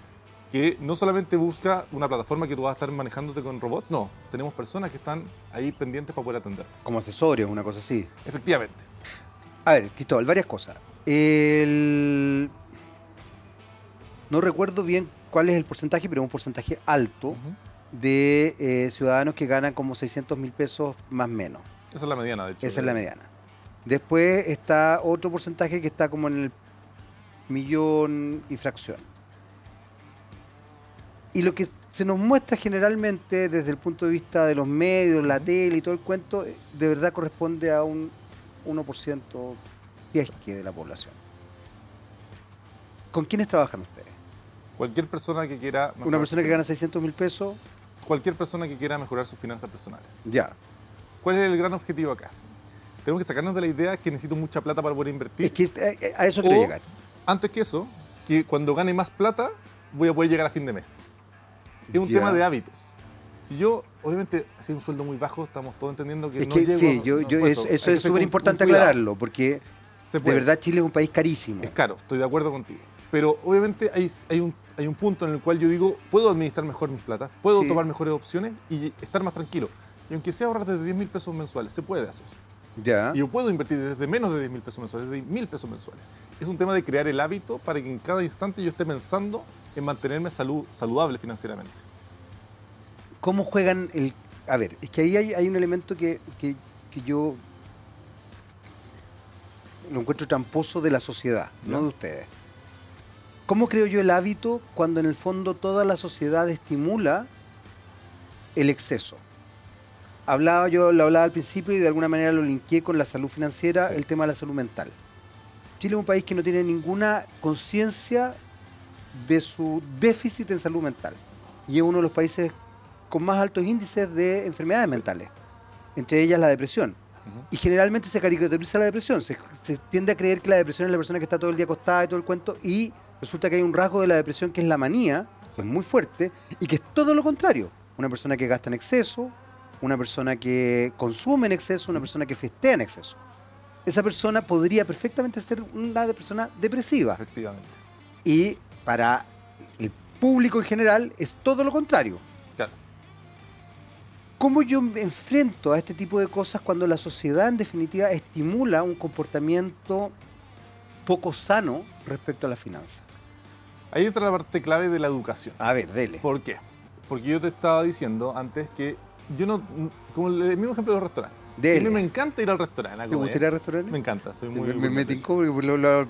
que no solamente busca una plataforma que tú vas a estar manejándote con robots, no, tenemos personas que están ahí pendientes para poder atenderte. Como accesorios, una cosa así. Efectivamente. A ver, Cristóbal, varias cosas. El... No recuerdo bien cuál es el porcentaje, pero es un porcentaje alto Uh-huh. de eh, ciudadanos que ganan como seiscientos mil pesos más o menos. Esa es la mediana, de hecho. Esa es la mediana. Después está otro porcentaje que está como en el millón y fracción. Y lo que se nos muestra generalmente desde el punto de vista de los medios, la Ujú. tele y todo el cuento, eh, de verdad corresponde a un uno por ciento, si es que, de la población. ¿Con quiénes trabajan ustedes? Cualquier persona que quiera... Una mejorar persona sus que gana finanzas. seiscientos mil pesos, Cualquier persona que quiera mejorar sus finanzas personales. ya. ¿Cuál es el gran objetivo acá? Tenemos que sacarnos de la idea que necesito mucha plata para poder invertir. Es que eh, eh, a eso quiero O, llegar. antes que eso, que cuando gane más plata voy a poder llegar a fin de mes. Es un Ya. tema de hábitos. Si yo, obviamente, si hay un sueldo muy bajo, estamos todos entendiendo que Es no que llego... sí, yo, no, yo- por eso, hay eso que es ser súper con- importante con cuidado. aclararlo, porque Se de puede. verdad Chile es un país carísimo. Es caro, estoy de acuerdo contigo. Pero obviamente hay, hay, un, hay un punto en el cual yo digo, puedo administrar mejor mis platas, puedo Sí. tomar mejores opciones y estar más tranquilo. Y aunque sea ahorrar desde diez mil pesos mensuales, se puede hacer. Ya. Y yo puedo invertir desde menos de diez mil pesos mensuales, desde mil pesos mensuales. Es un tema de crear el hábito para que en cada instante yo esté pensando en mantenerme salud, saludable financieramente. ¿Cómo juegan el...? A ver, es que ahí hay, hay un elemento que, que, que yo lo encuentro tramposo de la sociedad, ¿Ya? no de ustedes. ¿Cómo creo yo el hábito cuando en el fondo toda la sociedad estimula el exceso? Hablaba yo, lo hablaba al principio y de alguna manera lo linkeé con la salud financiera, Sí. el tema de la salud mental. Chile es un país que no tiene ninguna conciencia de su déficit en salud mental. Y es uno de los países con más altos índices de enfermedades Sí. mentales, entre ellas la depresión. Ujú. Y generalmente se caricaturiza la depresión, se, se tiende a creer que la depresión es la persona que está todo el día acostada y todo el cuento, y resulta que hay un rasgo de la depresión que es la manía, que es muy fuerte, y que es todo lo contrario. Una persona que gasta en exceso, una persona que consume en exceso, una persona que festea en exceso. Esa persona podría perfectamente ser una persona depresiva. Efectivamente. Y para el público en general es todo lo contrario. Claro. ¿Cómo yo me enfrento a este tipo de cosas cuando la sociedad en definitiva estimula un comportamiento poco sano respecto a las finanzas? Ahí entra la parte clave de la educación. A ver, dele. ¿Por qué? Porque yo te estaba diciendo antes que yo no, como el mismo ejemplo de los restaurantes. Dele. A mí me encanta ir al restaurante. a ¿Te comer. gustaría ir al restaurante? Me encanta, soy muy... me, me, me gourmet. tincó porque lo- lo-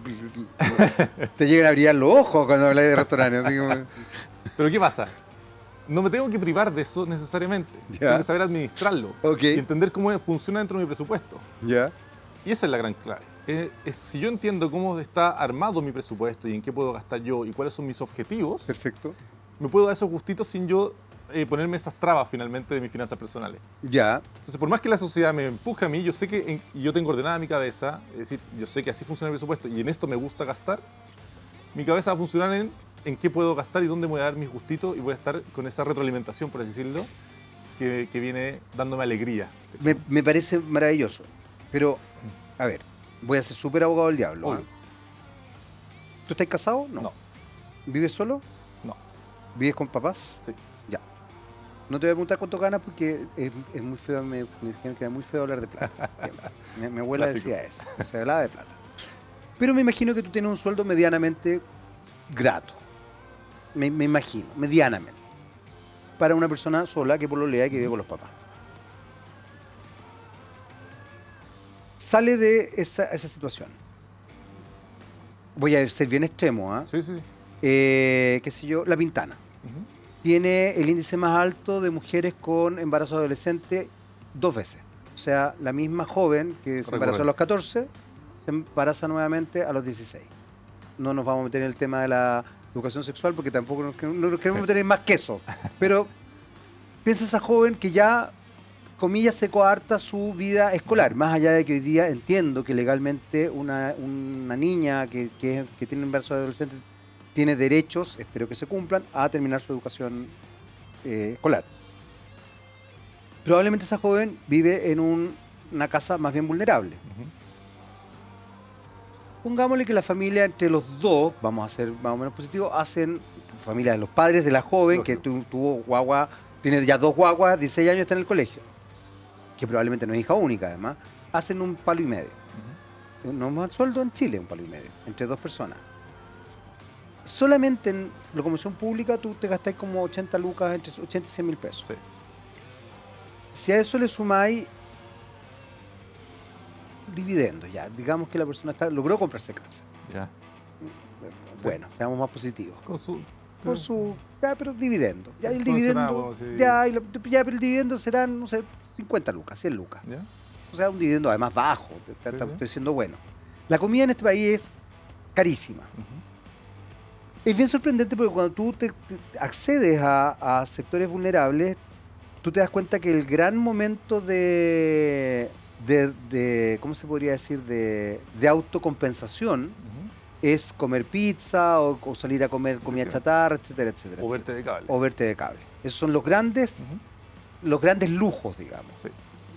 te llegan a brillar los ojos cuando hablas de restaurantes. Así como- Pero ¿qué pasa? No me tengo que privar de eso necesariamente. Ya. Tengo que saber administrarlo Ok. y entender cómo funciona dentro de mi presupuesto. ¿Ya? Y esa es la gran clave. Eh, es, si yo entiendo cómo está armado mi presupuesto y en qué puedo gastar yo y cuáles son mis objetivos, Perfecto. me puedo dar esos gustitos sin yo eh, ponerme esas trabas finalmente de mis finanzas personales. Ya. Entonces, por más que la sociedad me empuje a mí, yo sé que en- y yo tengo ordenada mi cabeza, es decir, yo sé que así funciona el presupuesto y en esto me gusta gastar, mi cabeza va a funcionar en, en qué puedo gastar y dónde me voy a dar mis gustitos y voy a estar con esa retroalimentación, por así decirlo, que, que viene dándome alegría. Me, me parece maravilloso. Pero, a ver, voy a ser súper abogado del diablo. Obvio. ¿eh? ¿Tú estás casado? No. No. ¿Vives solo? No. ¿Vives con papás? Sí. Ya. No te voy a preguntar cuánto ganas porque es, es muy feo, me, me dijeron que era muy feo hablar de plata. siempre. Mi, mi abuela Clásico. decía eso, se hablaba de plata. Pero me imagino que tú tienes un sueldo medianamente grato. Me, me imagino, medianamente. Para una persona sola que pololea y que vive con los papás. Sale de esa, esa situación. Voy a ser bien extremo, ¿ah? Sí, sí, sí. Eh, qué sé yo, La Pintana. Ujú. Tiene el índice más alto de mujeres con embarazo adolescente dos veces. O sea, la misma joven que se embarazó a los catorce, se embaraza nuevamente a los dieciséis. No nos vamos a meter en el tema de la educación sexual porque tampoco nos, queremos- no nos queremos meter en más que eso. Pero piensa esa joven que ya, comillas, se coarta su vida escolar. Más allá de que hoy día entiendo que legalmente una, una niña que, que, que tiene embarazo adolescente tiene derechos, espero que se cumplan, a terminar su educación eh, escolar. Probablemente esa joven vive en un- una casa más bien vulnerable. Ujú. Pongámosle que la familia entre los dos, vamos a ser más o menos positivos, hacen, familia de los padres de la joven, Lógico. que tu- tuvo guagua, tiene ya dos guaguas, dieciséis años, está en el colegio, que probablemente no es hija única además, hacen un palo y medio. Normal sueldo en Chile, un palo y medio, entre dos personas. Solamente en locomoción pública tú te gastáis como ochenta lucas, entre ochenta y cien mil pesos. Sí. Si a eso le sumáis dividendos, ya, digamos que la persona está, logró comprarse casa. Ya. Bueno, seamos más positivos. Con su... Con su, ya, pero dividendo. Ya Sí, el son dividendo, cenados, sí. ya, y lo- ya, pero el dividendo serán, no sé, cincuenta lucas, cien lucas. ¿Ya? O sea, un dividendo además bajo, te- te- Sí, te- sí. estoy diciendo bueno. La comida en este país es carísima. Ujú. Es bien sorprendente porque cuando tú te, te accedes a, a sectores vulnerables, tú te das cuenta que el gran momento de, de, de ¿cómo se podría decir?, de, de autocompensación Ujú. es comer pizza o, o salir a comer comida Ok. chatarra, etcétera, etcétera. O etcétera. verte de cable. O verte de cable. Esos son los grandes, Ujú. los grandes lujos, digamos. Sí.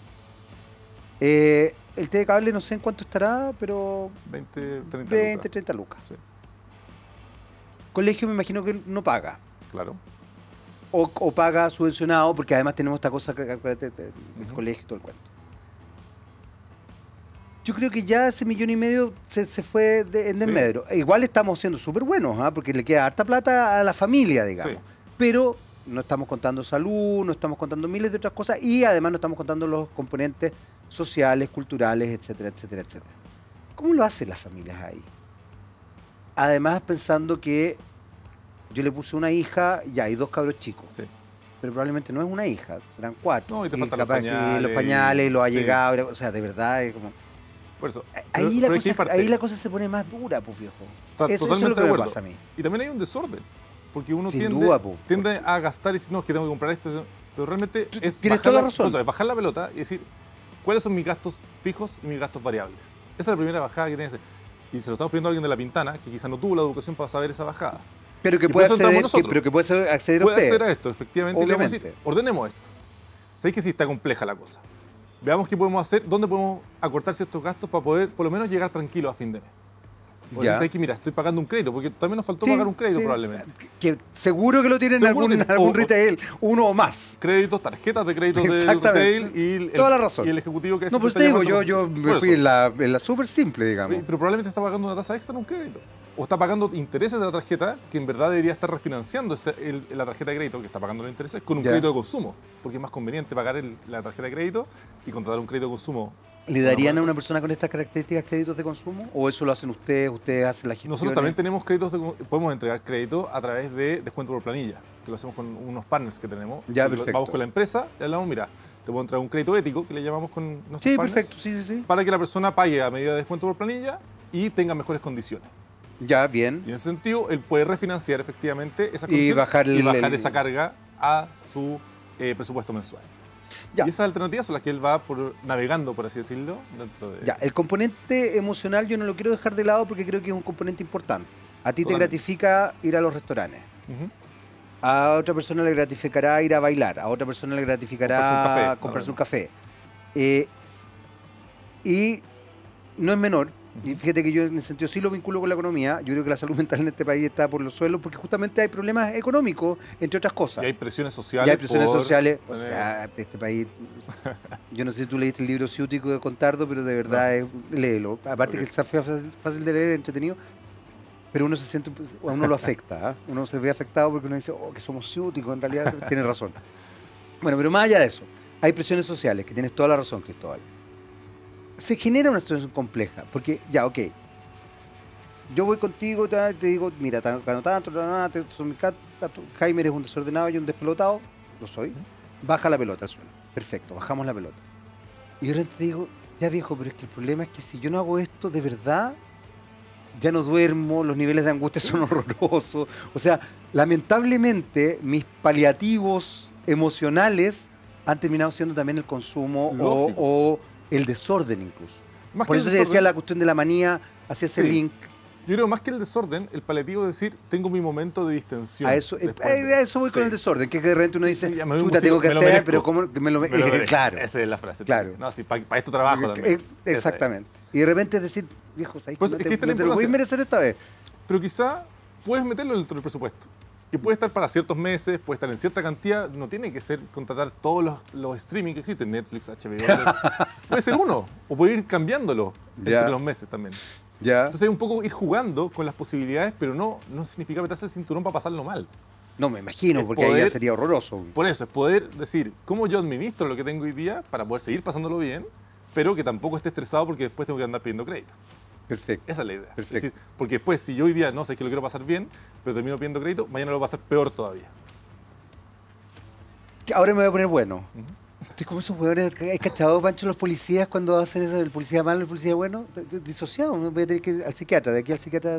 Eh, el té de cable no sé en cuánto estará, pero veinte, treinta veinte, lucas. treinta lucas. Sí, Colegio me imagino que no paga. claro. O, o paga subvencionado, porque además tenemos esta cosa, que acuérdate, de- del Ujú. colegio y todo el cuento. Yo creo que ya ese millón y medio se, se fue de, en Sí. desmedro. E igual estamos siendo súper buenos, ¿ah? Porque le queda harta plata a la familia, digamos. Sí. Pero no estamos contando salud, no estamos contando miles de otras cosas y además no estamos contando los componentes sociales, culturales, etcétera, etcétera, etcétera. ¿Cómo lo hacen las familias ahí? Además, pensando que yo le puse una hija, ya hay dos cabros chicos, Sí. pero probablemente no es una hija, serán cuatro. No, y te faltan los capaz que pañales los pañales, y- los sí. allegados, o sea, de verdad es como... Por eso. Ahí, pero- la pero cosa, aquí parte. ahí la cosa se pone más dura, pues viejo. Está Eso, eso es totalmente lo que de me acuerdo. pasa a mí. Y también hay un desorden. Porque uno Sin tiende, duda, po. tiende a gastar y decir, no, es que tengo que comprar esto. Pero realmente Tú es tienes bajar, toda la la, razón. o sea, es bajar la pelota y decir, ¿cuáles son mis gastos fijos y mis gastos variables? Esa es la primera bajada que tiene que hacer. Y se lo estamos pidiendo a alguien de La Pintana, que quizás no tuvo la educación para saber esa bajada. Pero que Y por puede eso entramos acceder, que- nosotros. pero que puede ser- acceder a Puede usted. hacer a esto, efectivamente. y le vamos a Obviamente. decir, ordenemos esto. Sabéis que sí está compleja la cosa. Veamos qué podemos hacer, dónde podemos acortar ciertos gastos para poder, por lo menos, llegar tranquilo a fin de mes. O Ya. sea, sabéis que, mira, estoy pagando un crédito, porque también nos faltó Sí, pagar un crédito sí. probablemente. Que seguro que lo tienen en Seguro algún, que- algún o- retail, uno o más. Créditos, tarjetas de créditos del Exactamente. retail y el, Toda la razón. y el ejecutivo que No, siempre pues está te digo, llamando yo, yo por- me por fui eso. en la, en la súper simple, digamos. Pero probablemente está pagando una tasa extra en un crédito. O está pagando intereses de la tarjeta que en verdad debería estar refinanciando ese- el- la tarjeta de crédito que está pagando los intereses con un Ya. crédito de consumo. Porque es más conveniente pagar el- la tarjeta de crédito y contratar un crédito de consumo. ¿Le darían a Bueno, una pues, persona con estas características créditos de consumo? ¿O eso lo hacen ustedes? ¿Ustedes hacen la gestión? Nosotros también tenemos créditos, de- podemos entregar crédito a través de descuento por planilla, que lo hacemos con unos partners que tenemos. Ya, Y lo- perfecto. Vamos con la empresa y hablamos, mira, te puedo entregar un crédito ético, que le llamamos con nuestros Sí, partners, perfecto, sí, sí, sí. para que la persona pague a medida de descuento por planilla y tenga mejores condiciones. Ya, bien. Y en ese sentido, él puede refinanciar efectivamente esa Y condición bajar el- y bajar el- esa carga a su eh, presupuesto mensual. Ya. Y esas alternativas son las que él va por, navegando, por así decirlo, dentro de... Ya, el componente emocional yo no lo quiero dejar de lado porque creo que es un componente importante. A ti te Totalmente. gratifica ir a los restaurantes. Ujú. A otra persona le gratificará ir a bailar. A otra persona le gratificará Comprarse un café, comprarse un no, café. Eh, y no es menor. Y fíjate que yo en ese sentido sí lo vinculo con la economía. Yo creo que la salud mental en este país está por los suelos porque justamente hay problemas económicos, entre otras cosas. Y hay presiones sociales. Y hay presiones por sociales. O tener- sea, este país. Yo no sé si tú leíste el libro Ciútico de Contardo, pero de verdad es, léelo. Aparte que Ok. es fácil, fácil de leer, entretenido. Pero uno se siente, a uno lo afecta. ¿ah? Uno se ve afectado porque uno dice, oh, que somos ciúticos. En realidad, tiene razón. Bueno, pero más allá de eso, hay presiones sociales, que tienes toda la razón, Cristóbal. Se genera una situación compleja, porque ya, ok. Yo voy contigo, te, te digo, mira, tan- gano tanto, na, na, na, te- son mis cat- gatos. Jaime eres un desordenado y un despelotado, lo soy. Baja la pelota al suelo. Perfecto, bajamos la pelota. Y yo de repente te digo, ya viejo, pero es que el problema es que si yo no hago esto de verdad, ya no duermo, los niveles de angustia son horrorosos. O sea, lamentablemente mis paliativos emocionales han terminado siendo también el consumo o, Lógico. o el desorden incluso. Más Por que eso el te decía desorden, la cuestión de la manía, hacía ese Sí. link. Yo creo más que el desorden, el paliativo es decir, tengo mi momento de distensión. A eso, eh, después de- a eso voy Sí. con el desorden, que de repente uno Sí, dice, sí, ya me doy un chuta, gustico, tengo que me lo estar, merezco. pero ¿cómo que me lo Me lo merezco. Claro. Esa es la frase. Claro. No, sí, para esto trabajo Eh, también. eh, Exactamente. Y de repente es decir, viejo, ¿sabes Pues que no es te, que esta es la no te lo voy a importancia. merecer esta vez? Pero quizá puedes meterlo dentro del presupuesto. Y puede estar para ciertos meses, puede estar en cierta cantidad. No tiene que ser contratar todos los, los streaming que existen, Netflix, H B O. Puede ser uno, o puede ir cambiándolo Ya. entre los meses también. Ya. Entonces, un poco ir jugando con las posibilidades, pero no, no significa meterse el cinturón para pasarlo mal. No, me imagino, Es porque ahí ya poder- sería horroroso. Por eso, es poder decir cómo yo administro lo que tengo hoy día para poder seguir pasándolo bien, pero que tampoco esté estresado porque después tengo que andar pidiendo crédito. Perfecto. Esa es la idea. Perfecto. Es decir, porque después, si yo hoy día no sé que lo quiero pasar bien, pero termino pidiendo crédito, mañana lo va a pasar peor todavía. Que Ahora me voy a poner bueno. Estoy como esos hueones, ¿hay cachado, Pancho, los policías cuando hacen eso, el policía malo, el policía bueno? D- d- Disociado, me voy a tener que ir al psiquiatra, de aquí al psiquiatra.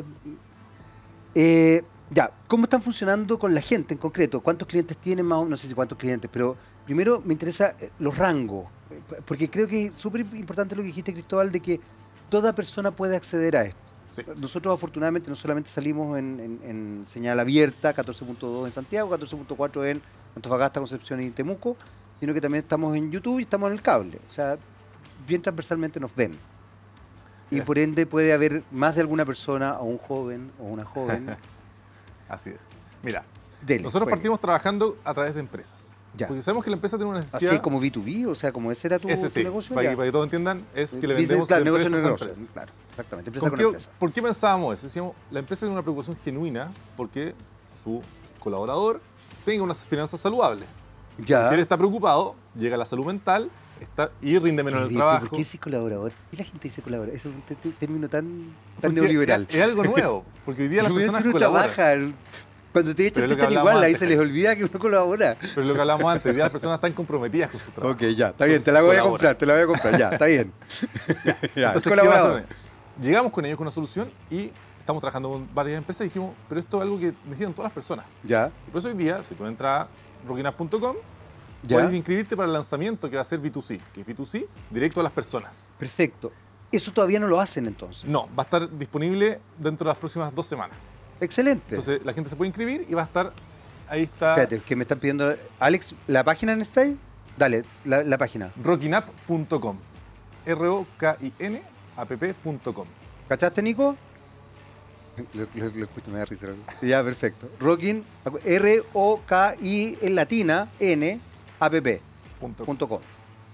Eh, ya, ¿cómo están funcionando con la gente en concreto? ¿Cuántos clientes tienen más o no sé si cuántos clientes, pero primero me interesa eh, los rangos, eh, p- porque creo que es súper importante lo que dijiste, Cristóbal, de que toda persona puede acceder a esto. Sí. Nosotros afortunadamente no solamente salimos en, en- en señal abierta, catorce punto dos en Santiago, catorce punto cuatro en Antofagasta, Concepción y Temuco, sino que también estamos en YouTube y estamos en el cable. O sea, bien transversalmente nos ven. Y Ya. por ende puede haber más de alguna persona, o un joven, o una joven. Así es. Mira, Dele, nosotros juegue. partimos trabajando a través de empresas. Ya. Porque sabemos que la empresa tiene una necesidad. Así como B dos B, o sea, como ese era tu, ese tu sí, negocio. para ya. que, para que todos entiendan, es que le Business, vendemos claro, de negocio empresas no a negocio. empresas. Claro, exactamente. Empresa ¿Con con, qué- empresa. ¿Por qué pensábamos eso? Decíamos, la empresa tiene una preocupación genuina porque su colaborador tenga unas finanzas saludables. Ya. Si él está preocupado, llega la salud mental está, y rinde menos en el Oye, trabajo. ¿por qué ese colaborador? ¿Y la gente dice colaborador? Eso es un te- te- término tan, tan Porque neoliberal. Es, es algo nuevo, porque hoy día las Si personas uno colaboran. trabaja, cuando te Pero echan, es te lo que echan hablábamos igual, ahí antes, se les olvida que uno colabora. Pero es lo que hablábamos antes, hoy día las personas están comprometidas con su trabajo. Ok, ya, está bien, Entonces, te la voy a colaboran. comprar, te la voy a comprar, ya, está bien. ya, Entonces, ¿qué colaborador. pasó? Llegamos con ellos con una solución y estamos trabajando con varias empresas y dijimos, pero esto es algo que necesitan todas las personas. Ya, Y por eso hoy día, si tú entras a rockinap punto com, ya. puedes inscribirte para el lanzamiento que va a ser B dos C, que es B dos C directo a las personas. Perfecto. Eso todavía no lo hacen entonces. No, va a estar disponible dentro de las próximas dos semanas. Excelente. Entonces la gente se puede inscribir y va a estar, ahí está, Espérate, que me están pidiendo. Alex, ¿la página en está ahí? Dale, la, la página. rockinap punto com, R O K I N A P P punto com. ¿Cachaste, Nico? Lo, lo- lo escucho, me da risa. Ya, perfecto. Rockin, R O K I en latina, N, A P P. Punto com. Punto com.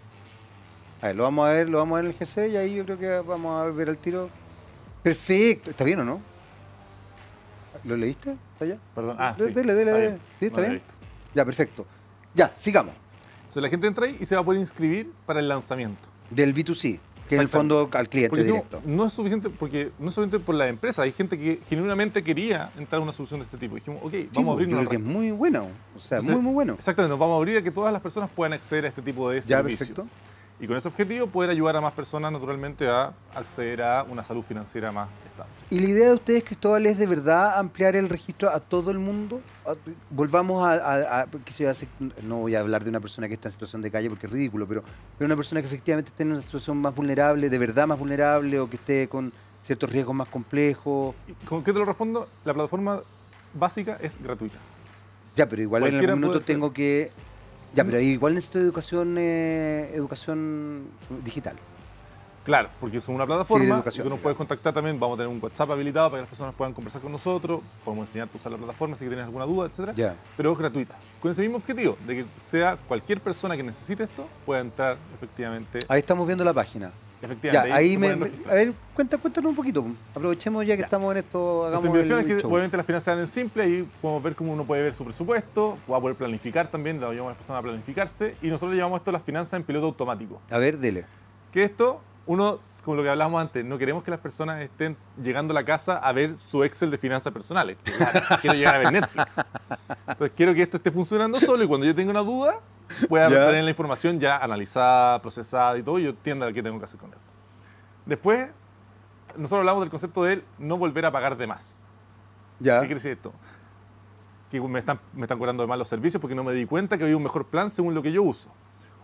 A ver, lo vamos a ver, lo vamos a ver en el G C y ahí yo creo que vamos a ver el tiro. Perfecto. ¿Está bien o no? ¿Lo leíste? ¿Está allá? Perdón, ah, De- sí. dele, dele, Está dele. bien. ¿Sí, está No lo bien? había visto. Ya, perfecto. Ya, sigamos. Entonces la gente entra ahí y se va a poder inscribir para el lanzamiento. Del B dos C, que en el Exactamente. fondo al cliente Porque decimos, directo. no es suficiente, porque no es suficiente por la empresa, hay gente que genuinamente quería entrar a una solución de este tipo. Dijimos, ok, Sí, vamos a yo abrirnos creo al que es resto. muy bueno. O sea, Entonces, muy, muy bueno. Exactamente, nos vamos a abrir a que todas las personas puedan acceder a este tipo de Ya, servicio. perfecto. Y con ese objetivo poder ayudar a más personas naturalmente a acceder a una salud financiera más estable. ¿Y la idea de ustedes, Cristóbal, es de verdad ampliar el registro a todo el mundo? A- Volvamos a, a- a- qué sé yo, hace- no voy a hablar de una persona que está en situación de calle porque es ridículo, pero, pero una persona que efectivamente esté en una situación más vulnerable, de verdad más vulnerable, o que esté con ciertos riesgos más complejos. ¿Y ¿Con qué te lo respondo? La plataforma básica es gratuita. Ya, pero igual en Cualquiera algún puede minuto acceder. tengo que... Ya, pero ahí igual necesito educación, eh, educación digital. Claro, porque es una Sí, de plataforma, educación, y tú nos claro. puedes contactar también, vamos a tener un WhatsApp habilitado para que las personas puedan conversar con nosotros, podemos enseñarte a usar la plataforma si tienes alguna duda, etcétera. Ya. Pero es gratuita. Con ese mismo objetivo, de que sea cualquier persona que necesite esto, pueda entrar efectivamente. Ahí estamos viendo la página. efectivamente Ya, ahí se me, pueden me- registrar. a ver, cuenta, cuéntanos un poquito. Aprovechemos ya que Ya. estamos en esto, Nuestra hagamos inversión el es que show. obviamente las finanzas sean en simple, ahí podemos ver cómo uno puede ver su presupuesto, va a poder planificar también, le ayudamos a las personas a planificarse, y nosotros llevamos esto a las finanzas en piloto automático. A ver, dele. Que esto, uno, como lo que hablábamos antes, no queremos que las personas estén llegando a la casa a ver su Excel de finanzas personales. Claro, quiero llegar a ver Netflix. Entonces quiero que esto esté funcionando solo y cuando yo tenga una duda pueda Ya. tener la información ya analizada, procesada y todo, y yo entienda qué tengo que hacer con eso. Después, nosotros hablamos del concepto de no volver a pagar de más. Ya. ¿Qué quiere decir esto? Que me están, me están cobrando de más los servicios porque no me di cuenta que había un mejor plan según lo que yo uso.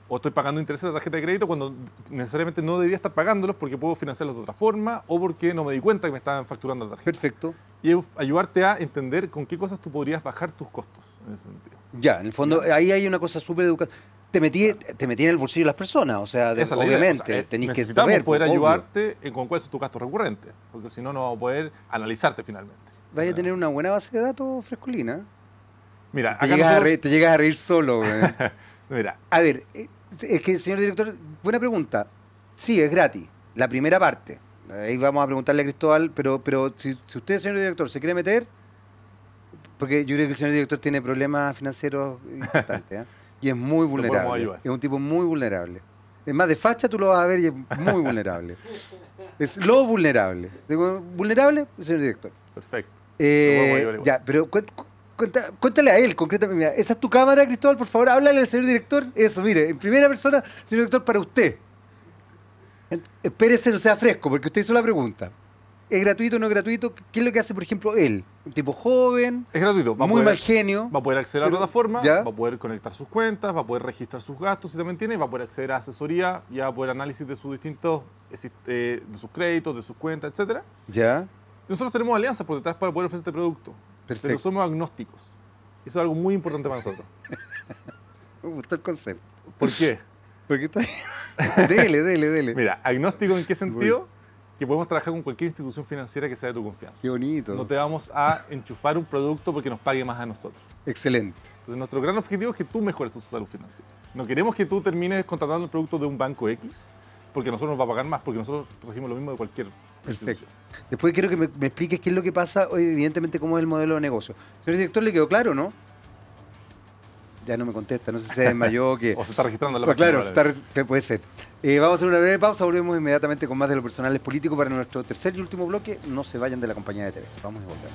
o estoy pagando intereses de tarjeta de crédito cuando necesariamente no debería estar pagándolos porque puedo financiarlos de otra forma o porque no me di cuenta que me estaban facturando la tarjeta. Perfecto. Y es ayudarte a entender con qué cosas tú podrías bajar tus costos en ese sentido. Ya, en el fondo, ahí hay una cosa súper educada. Te metí, te metí en el bolsillo de las personas, o sea, de, Esa es la idea. obviamente, O sea, eh, tenés que necesitamos saber, poder obvio. ayudarte en con cuáles son tus gastos recurrentes, porque si no, no vamos a poder analizarte finalmente. Vaya O a sea, tener una buena base de datos frescolina. Mira, Te acá llegas, a nosotros... reír, te llegas a reír solo, güey. Mira, A ver, eh, es que, señor director, buena pregunta. Sí, es gratis, la primera parte. Ahí vamos a preguntarle a Cristóbal, pero, pero si, si usted, señor director, se quiere meter, porque yo creo que el señor director tiene problemas financieros importantes, ¿eh? Y es muy podemos vulnerable. ayudar. Es un tipo muy vulnerable. Es más, de facha tú lo vas a ver y es muy vulnerable. Es lo vulnerable. Digo, ¿vulnerable? Señor director. perfecto. Eh, Lo podemos ayudar igual. ya, pero cuen- cuenta- cuéntale a él concretamente. Mira, esa es tu cámara, Cristóbal, por favor, háblale al señor director. Eso, mire, en primera persona, señor director, para usted. En- Espérese, no sea fresco, porque usted hizo la pregunta. ¿Es gratuito o no es gratuito? ¿Qué es lo que hace, por ejemplo, él? Un tipo joven, Es gratuito. Va a muy poder- mal genio. Va a poder acceder a la Pero- plataforma, ¿ya? va a poder conectar sus cuentas, va a poder registrar sus gastos si también tiene, va a poder acceder a asesoría y va a poder análisis de sus distintos, eh, de sus créditos, de sus cuentas, etcétera. Ya, Nosotros tenemos alianzas por detrás para poder ofrecer este producto, pero perfecto. somos agnósticos. Eso es algo muy importante para nosotros. Me gustó el concepto. ¿Por qué? Porque está... dele, dele, dele. Mira, agnóstico en qué sentido? Que podemos trabajar con cualquier institución financiera que sea de tu confianza. Qué bonito. No te vamos a enchufar un producto porque nos pague más a nosotros. Excelente. Entonces, nuestro gran objetivo es que tú mejores tu salud financiera. No queremos que tú termines contratando el producto de un banco X porque nosotros nos va a pagar más, porque nosotros recibimos lo mismo de cualquier Perfecto. institución. Después quiero que me, me expliques qué es lo que pasa, hoy, evidentemente, cómo es el modelo de negocio. Señor director, ¿le quedó claro, no? Ya no me contesta, no sé si se desmayó o qué. O se está registrando en la Pues página. claro, está re- que puede ser. Eh, vamos a hacer una breve pausa, volvemos inmediatamente con más de lo personal político para nuestro tercer y último bloque. No se vayan de la compañía de T V. Vamos y volvemos.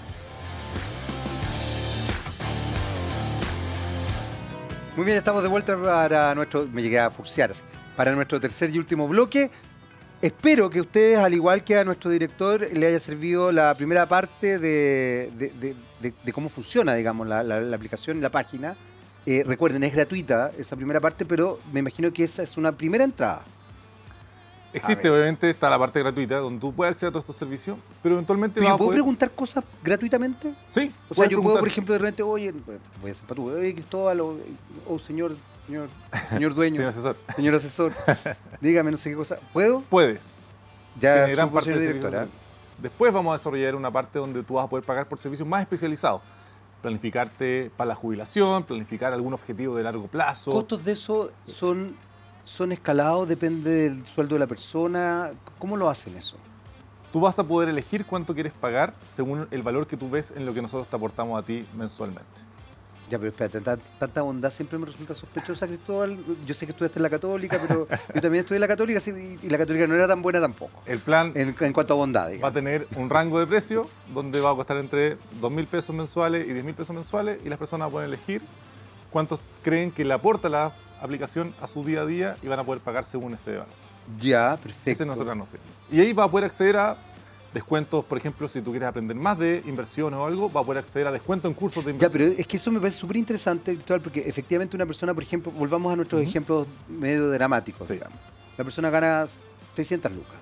Muy bien, estamos de vuelta para nuestro... Me llegué a furciar así. Para nuestro tercer y último bloque. Espero que ustedes, al igual que a nuestro director, le haya servido la primera parte de, de- de- de- de cómo funciona, digamos, la, la- la aplicación y la página. Eh, recuerden, es gratuita esa primera parte, pero me imagino que esa es una primera entrada. Existe, A ver. obviamente, está la parte gratuita donde tú puedes acceder a todos estos servicios, pero eventualmente ¿Pero vas yo a puedo poder... preguntar cosas gratuitamente? Sí, O sea, yo puedo, preguntar. por ejemplo, de repente, oye, voy a ser para tú, oye, Cristóbal, o, o señor, señor, señor dueño, Señor asesor, señor asesor, dígame no sé qué cosa. ¿Puedo? puedes. Ya, Tiene gran supo, parte señor del director, servicio. ¿ah? Después vamos a desarrollar una parte donde tú vas a poder pagar por servicios más especializados. Planificarte para la jubilación, planificar algún objetivo de largo plazo. ¿Costos de eso son, son escalados? ¿Depende del sueldo de la persona? ¿Cómo lo hacen eso? Tú vas a poder elegir cuánto quieres pagar según el valor que tú ves en lo que nosotros te aportamos a ti mensualmente. Ya, pero espérate, tan- tanta bondad siempre me resulta sospechosa, Cristóbal. Yo sé que estudiaste en la Católica, pero yo también estudié en la Católica sí, y y la Católica no era tan buena tampoco. El plan En, en cuanto a bondad, va a digamos. tener un rango de precio donde va a costar entre dos mil pesos mensuales y diez mil pesos mensuales y las personas van a poder elegir cuántos creen que le aporta la aplicación a su día a día y van a poder pagar según ese valor. Ya, perfecto. Ese es nuestro gran objetivo. Y ahí va a poder acceder a descuentos, por ejemplo, si tú quieres aprender más de inversiones o algo, va a poder acceder a descuento en cursos de Ya, inversión. pero es que eso me parece súper interesante, Cristóbal, porque efectivamente una persona, por ejemplo, volvamos a nuestros Ujú. ejemplos medio dramáticos, Sí. digamos. La persona gana seiscientas lucas.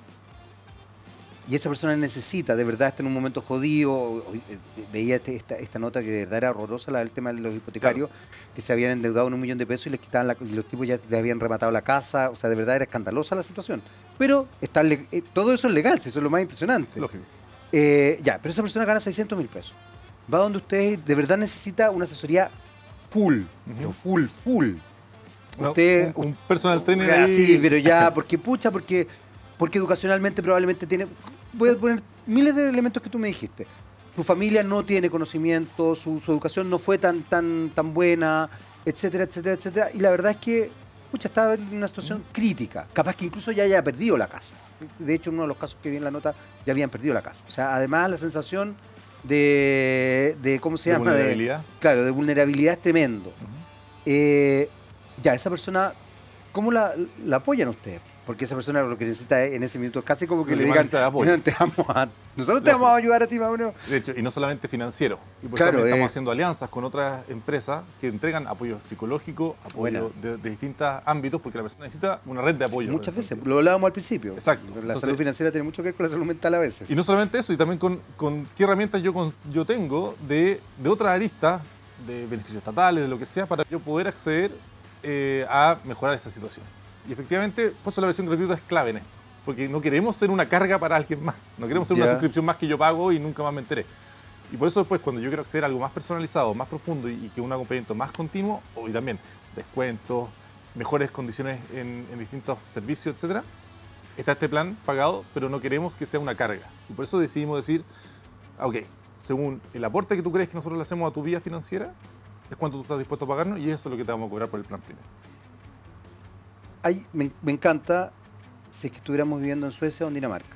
Y esa persona necesita, de verdad, está en un momento jodido. Hoy, eh, veía este- esta, esta nota que de verdad era horrorosa, la del tema de los hipotecarios, que se habían endeudado en un millón de pesos y les quitaban la- y los tipos ya le habían rematado la casa. O sea, de verdad era escandalosa la situación. Pero está, le- eh, todo eso es legal, si eso es lo más impresionante. Lógico. Eh, ya, pero esa persona gana seiscientos mil pesos. Va donde usted de verdad necesita una asesoría full, pero full, full. No, Usted, un, un personal trainer Ah, ahí. sí, pero ya, porque pucha, porque, porque educacionalmente probablemente tiene... Voy a poner miles de elementos que tú me dijiste. Su familia no tiene conocimiento, su, su educación no fue tan, tan, tan buena, etcétera, etcétera, etcétera. Y la verdad es que, pucha, estaba en una situación crítica. Capaz que incluso ya haya perdido la casa. De hecho, en uno de los casos que vi en la nota, ya habían perdido la casa. O sea, además la sensación de, de ¿cómo se De llama? vulnerabilidad. Claro, de vulnerabilidad es tremendo. Eh, ya, esa persona, ¿cómo la, la apoyan ustedes? Porque esa persona lo que necesita en ese minuto es casi como que Lo le que más digan, necesita es apoyo. "Mira, te vamos a Nosotros te Lógico. vamos a ayudar a ti, Mauro. De hecho, y no solamente financiero. Y por Claro, eso también estamos eh. haciendo alianzas con otras empresas que entregan apoyo psicológico, Buena. apoyo de, de distintos ámbitos, porque la persona necesita una red de apoyo. Muchas en ese veces, sentido. lo hablábamos al principio. Exacto. La Entonces- salud financiera tiene mucho que ver con la salud mental a veces. Y no solamente eso, y también con, con qué herramientas yo, con- yo tengo de, de otras aristas, de beneficios estatales, de lo que sea, para yo poder acceder eh, a mejorar esa situación. Y efectivamente, por eso la versión gratuita es clave en esto. Porque no queremos ser una carga para alguien más. No queremos ser Ya. una suscripción más que yo pago y nunca más me enteré. Y por eso después, cuando yo quiero acceder a algo más personalizado, más profundo y, y que un acompañamiento más continuo, o y también descuentos, mejores condiciones en, en distintos servicios, etcétera, está este plan pagado, pero no queremos que sea una carga. Y por eso decidimos decir, ah, ok, según el aporte que tú crees que nosotros le hacemos a tu vida financiera, es cuánto tú estás dispuesto a pagarnos y eso es lo que te vamos a cobrar por el plan primero. Ay, me, me encanta si es que estuviéramos viviendo en Suecia o en Dinamarca.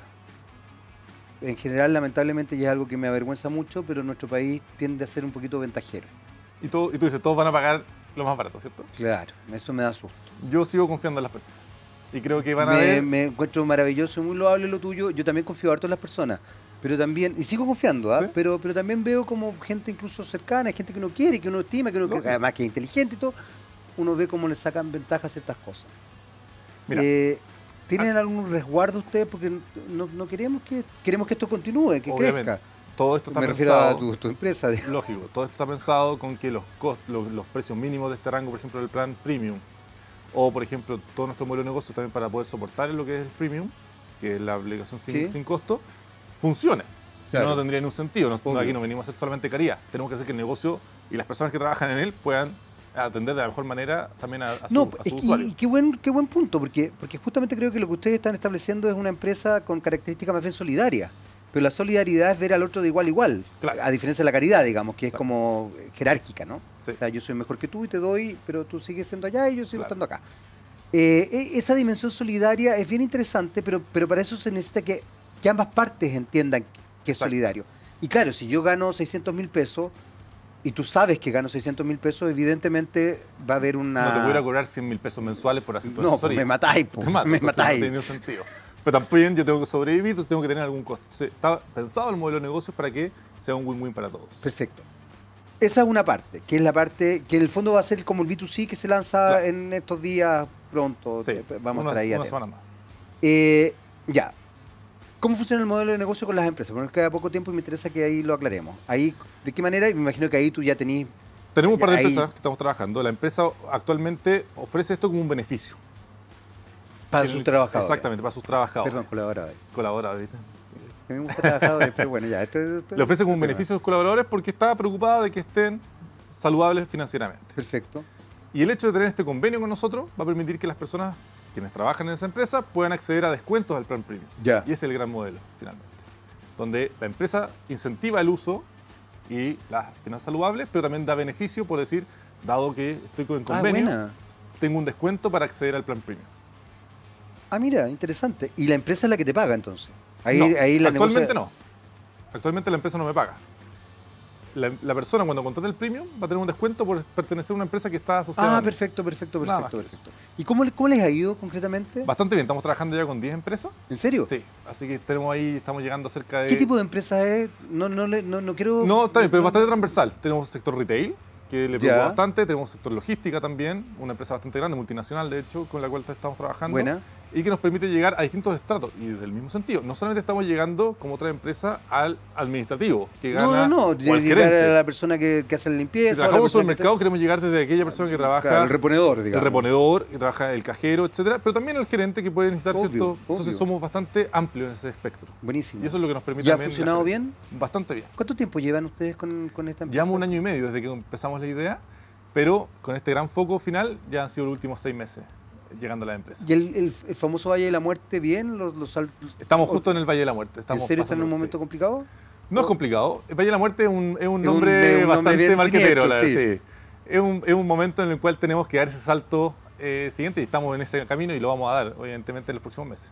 En general, lamentablemente, ya es algo que me avergüenza mucho, pero nuestro país tiende a ser un poquito ventajero. Y, todo, y tú dices, todos van a pagar lo más barato, ¿cierto? Claro, eso me da susto. Yo sigo confiando en las personas. Y creo que van a me, ver... me encuentro maravilloso y muy loable lo tuyo. Yo también confío harto en las personas, pero también, y sigo confiando, ¿ah? ¿Sí? pero, pero también veo como gente incluso cercana, gente que uno quiere, que uno estima, que uno Lógico. además que es inteligente y todo, uno ve cómo le sacan ventaja a ciertas cosas. Mira, ah. Eh, ¿Tienen algún resguardo ustedes? Porque no, no queremos que queremos que esto continúe, que obviamente, crezca. todo esto está Me refiero a pensado... tu, tu empresa. digamos. Lógico, todo esto está pensado con que los, cost- los, los precios mínimos de este rango, por ejemplo, del plan premium, o por ejemplo, todo nuestro modelo de negocio también para poder soportar lo que es el freemium, que es la aplicación sin, Sí. sin costo, funcione. Si Claro. no, no tendría ningún sentido. No, Obvio. aquí no venimos a hacer solamente caridad. Tenemos que hacer que el negocio y las personas que trabajan en él puedan atender de la mejor manera también a, a su, No, a es su que- usuario. y qué buen, qué buen punto, porque, porque justamente creo que lo que ustedes están estableciendo es una empresa con características más bien solidarias. Pero la solidaridad es ver al otro de igual a igual, Claro. a diferencia de la caridad, digamos, que es Exacto. como jerárquica, ¿no? Sí. O sea, yo soy mejor que tú y te doy, pero tú sigues siendo allá y yo sigo Claro. estando acá. Eh, e- esa dimensión solidaria es bien interesante, pero, pero para eso se necesita que, que ambas partes entiendan que es Exacto. solidario. Y claro, si yo gano seiscientos mil pesos y tú sabes que gano seiscientos mil pesos, evidentemente va a haber una... No te voy a ir a cobrar cien mil pesos mensuales por hacer tu No, pues asesoría. me matáis, po, Te mato, me entonces no matáis. tiene ningún sentido. Pero también yo tengo que sobrevivir, entonces tengo que tener algún costo. Entonces, está pensado el modelo de negocios para que sea un win-win para todos. Perfecto. Esa es una parte, que es la parte que en el fondo va a ser como el B dos C que se lanza Claro. en estos días pronto. Sí, Eh, Vamos una, a estar ahí una atentos. semana más. Eh, ya. ¿Cómo funciona el modelo de negocio con las empresas? Porque nos queda poco tiempo y me interesa que ahí lo aclaremos. Ahí, ¿de qué manera? Y me imagino que ahí tú ya tenés... Tenemos un par de Ahí- empresas que estamos trabajando. La empresa actualmente ofrece esto como un beneficio. Para En sus el- trabajadores. Exactamente, para sus trabajadores. Perdón, colaboradores. Colaboradores, ¿viste? A mí me gusta trabajadores, pero bueno, ya. Esto, esto- Le ofrece como un esto- beneficio a sus colaboradores porque está preocupada de que estén saludables financieramente. Perfecto. Y el hecho de tener este convenio con nosotros va a permitir que las personas, quienes trabajan en esa empresa, puedan acceder a descuentos del plan premium. Ya. Y ese es el gran modelo, finalmente. Donde la empresa incentiva el uso y las finanzas saludables, pero también da beneficio por decir, dado que estoy con Ah, convenio, buena. tengo un descuento para acceder al plan premium. Ah, mira, interesante. ¿Y la empresa es la que te paga entonces? Ahí, No, ahí la actualmente negocia- no. Actualmente la empresa no me paga. La, la persona cuando contrata el premium va a tener un descuento por pertenecer a una empresa que está asociada. Ah, a mí. perfecto, perfecto, Nada perfecto, más que perfecto. ¿Y cómo, le- cómo les ha ido concretamente? Bastante bien, estamos trabajando ya con diez empresas. ¿En serio? Sí, así que tenemos ahí, estamos llegando a cerca de... ¿Qué tipo de empresa es? No, no, le- no, no quiero... No, está bien, pero es bastante transversal. Tenemos sector retail, que le preocupa Ya. bastante. Tenemos sector logística también, una empresa bastante grande, multinacional, de hecho, con la cual estamos trabajando. Buena. Y que nos permite llegar a distintos estratos. Y del mismo sentido, no solamente estamos llegando, como otra empresa, al administrativo, que No, gana, no, no. o al Llegar gerente. a la persona que, que hace la limpieza. Si o la trabajamos persona en el que- mercado, queremos llegar desde aquella persona que trabaja, Claro, el reponedor, el digamos. reponedor, que trabaja el cajero, etcétera, pero también el gerente que puede necesitar Obvio, cierto. obvio. Entonces somos bastante amplios en ese espectro. Buenísimo. Y eso es lo que nos permite ¿Ya ha también funcionado las- bien? Bastante bien. ¿Cuánto tiempo llevan ustedes con, con esta empresa? Llevamos un año y medio desde que empezamos la idea, pero con este gran foco final ya han sido los últimos seis meses llegando a la empresa. ¿Y el, el- el famoso Valle de la Muerte bien? ¿Los, los sal- Estamos justo en el Valle de la Muerte. ¿En Estamos serio están en un pasando- momento sí. complicado? No es complicado. El Valle de la Muerte es un, es un un- nombre de un nombre bastante bien marquetero. siniestro, la sí. verdad, sí. Es, un, es un momento en el cual tenemos que dar ese salto eh, siguiente y estamos en ese camino y lo vamos a dar, evidentemente, en los próximos meses.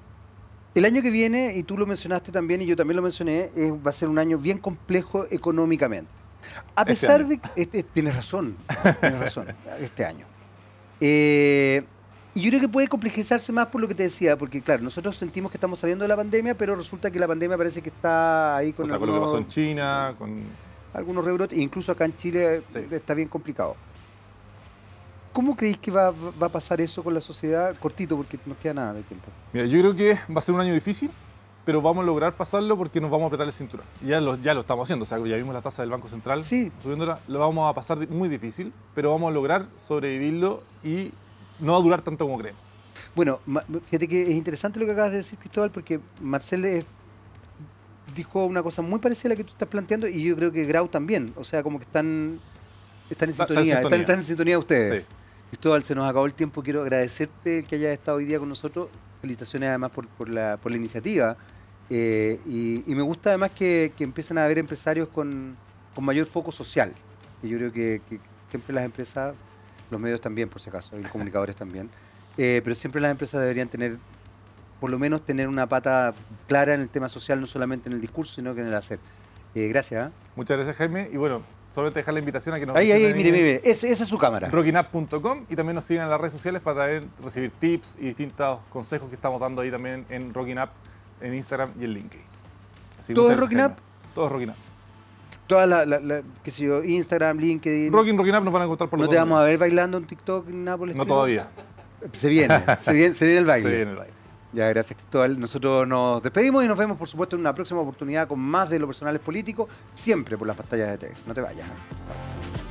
El año que viene, y tú lo mencionaste también, y yo también lo mencioné, es- va a ser un año bien complejo económicamente. A Este pesar año. de... Este, tienes razón, tienes razón, este año. Eh, Y yo creo que puede complejizarse más por lo que te decía, porque claro, nosotros sentimos que estamos saliendo de la pandemia, pero resulta que la pandemia parece que está ahí con, o sea, con algunos, lo que pasó en China, con... algunos rebrotes, e incluso acá en Chile Sí. está bien complicado. ¿Cómo creéis que va, va a pasar eso con la sociedad? Cortito, porque no queda nada de tiempo. Mira, yo creo que va a ser un año difícil, pero vamos a lograr pasarlo porque nos vamos a apretar el cinturón. Y ya lo, ya lo estamos haciendo, o sea, ya vimos la tasa del Banco Central Sí. subiéndola, lo vamos a pasar di- muy difícil, pero vamos a lograr sobrevivirlo y no va a durar tanto como creemos. Bueno, ma- fíjate que es interesante lo que acabas de decir, Cristóbal, porque Marcel es- dijo una cosa muy parecida a la que tú estás planteando y yo creo que Grau también. O sea, como que están, están en Está- está en sintonía, están, sintonía. están en sintonía ustedes. Sí. Cristóbal, se nos acabó el tiempo. Quiero agradecerte que hayas estado hoy día con nosotros. Felicitaciones además por, por la, por la iniciativa. Eh, y, y me gusta además que, que empiecen a haber empresarios con, con mayor foco social. Que yo creo que, que siempre las empresas, los medios también, por si acaso, y los comunicadores también, eh, pero siempre las empresas deberían tener, por lo menos tener una pata clara en el tema social, no solamente en el discurso, sino que en el hacer. Eh, gracias. ¿eh? Muchas gracias, Jaime, y bueno, solamente dejar la invitación a que nos Ahí, ahí, visiten mire, en mire, ese- esa es su cámara. rockinap punto com y también nos sigan en las redes sociales para también recibir tips y distintos consejos que estamos dando ahí también en Rockinap, en Instagram y en LinkedIn. Así que ¿Todo muchas es gracias, Rockinap? Jaime. Todo es Rockinap. Toda la, la- la- qué sé yo, Instagram, LinkedIn. Rockin, Rockinap nos van a encontrar por ¿No los te dos vamos a medios. ver bailando en TikTok en Nápoles? No todavía. Se viene, se viene, se viene el baile. Se viene el baile. Ya, gracias, Cristóbal. Nosotros nos despedimos y nos vemos, por supuesto, en una próxima oportunidad con más de Lo Personal es Político, siempre por las pantallas de T V. No te vayas. ¿eh?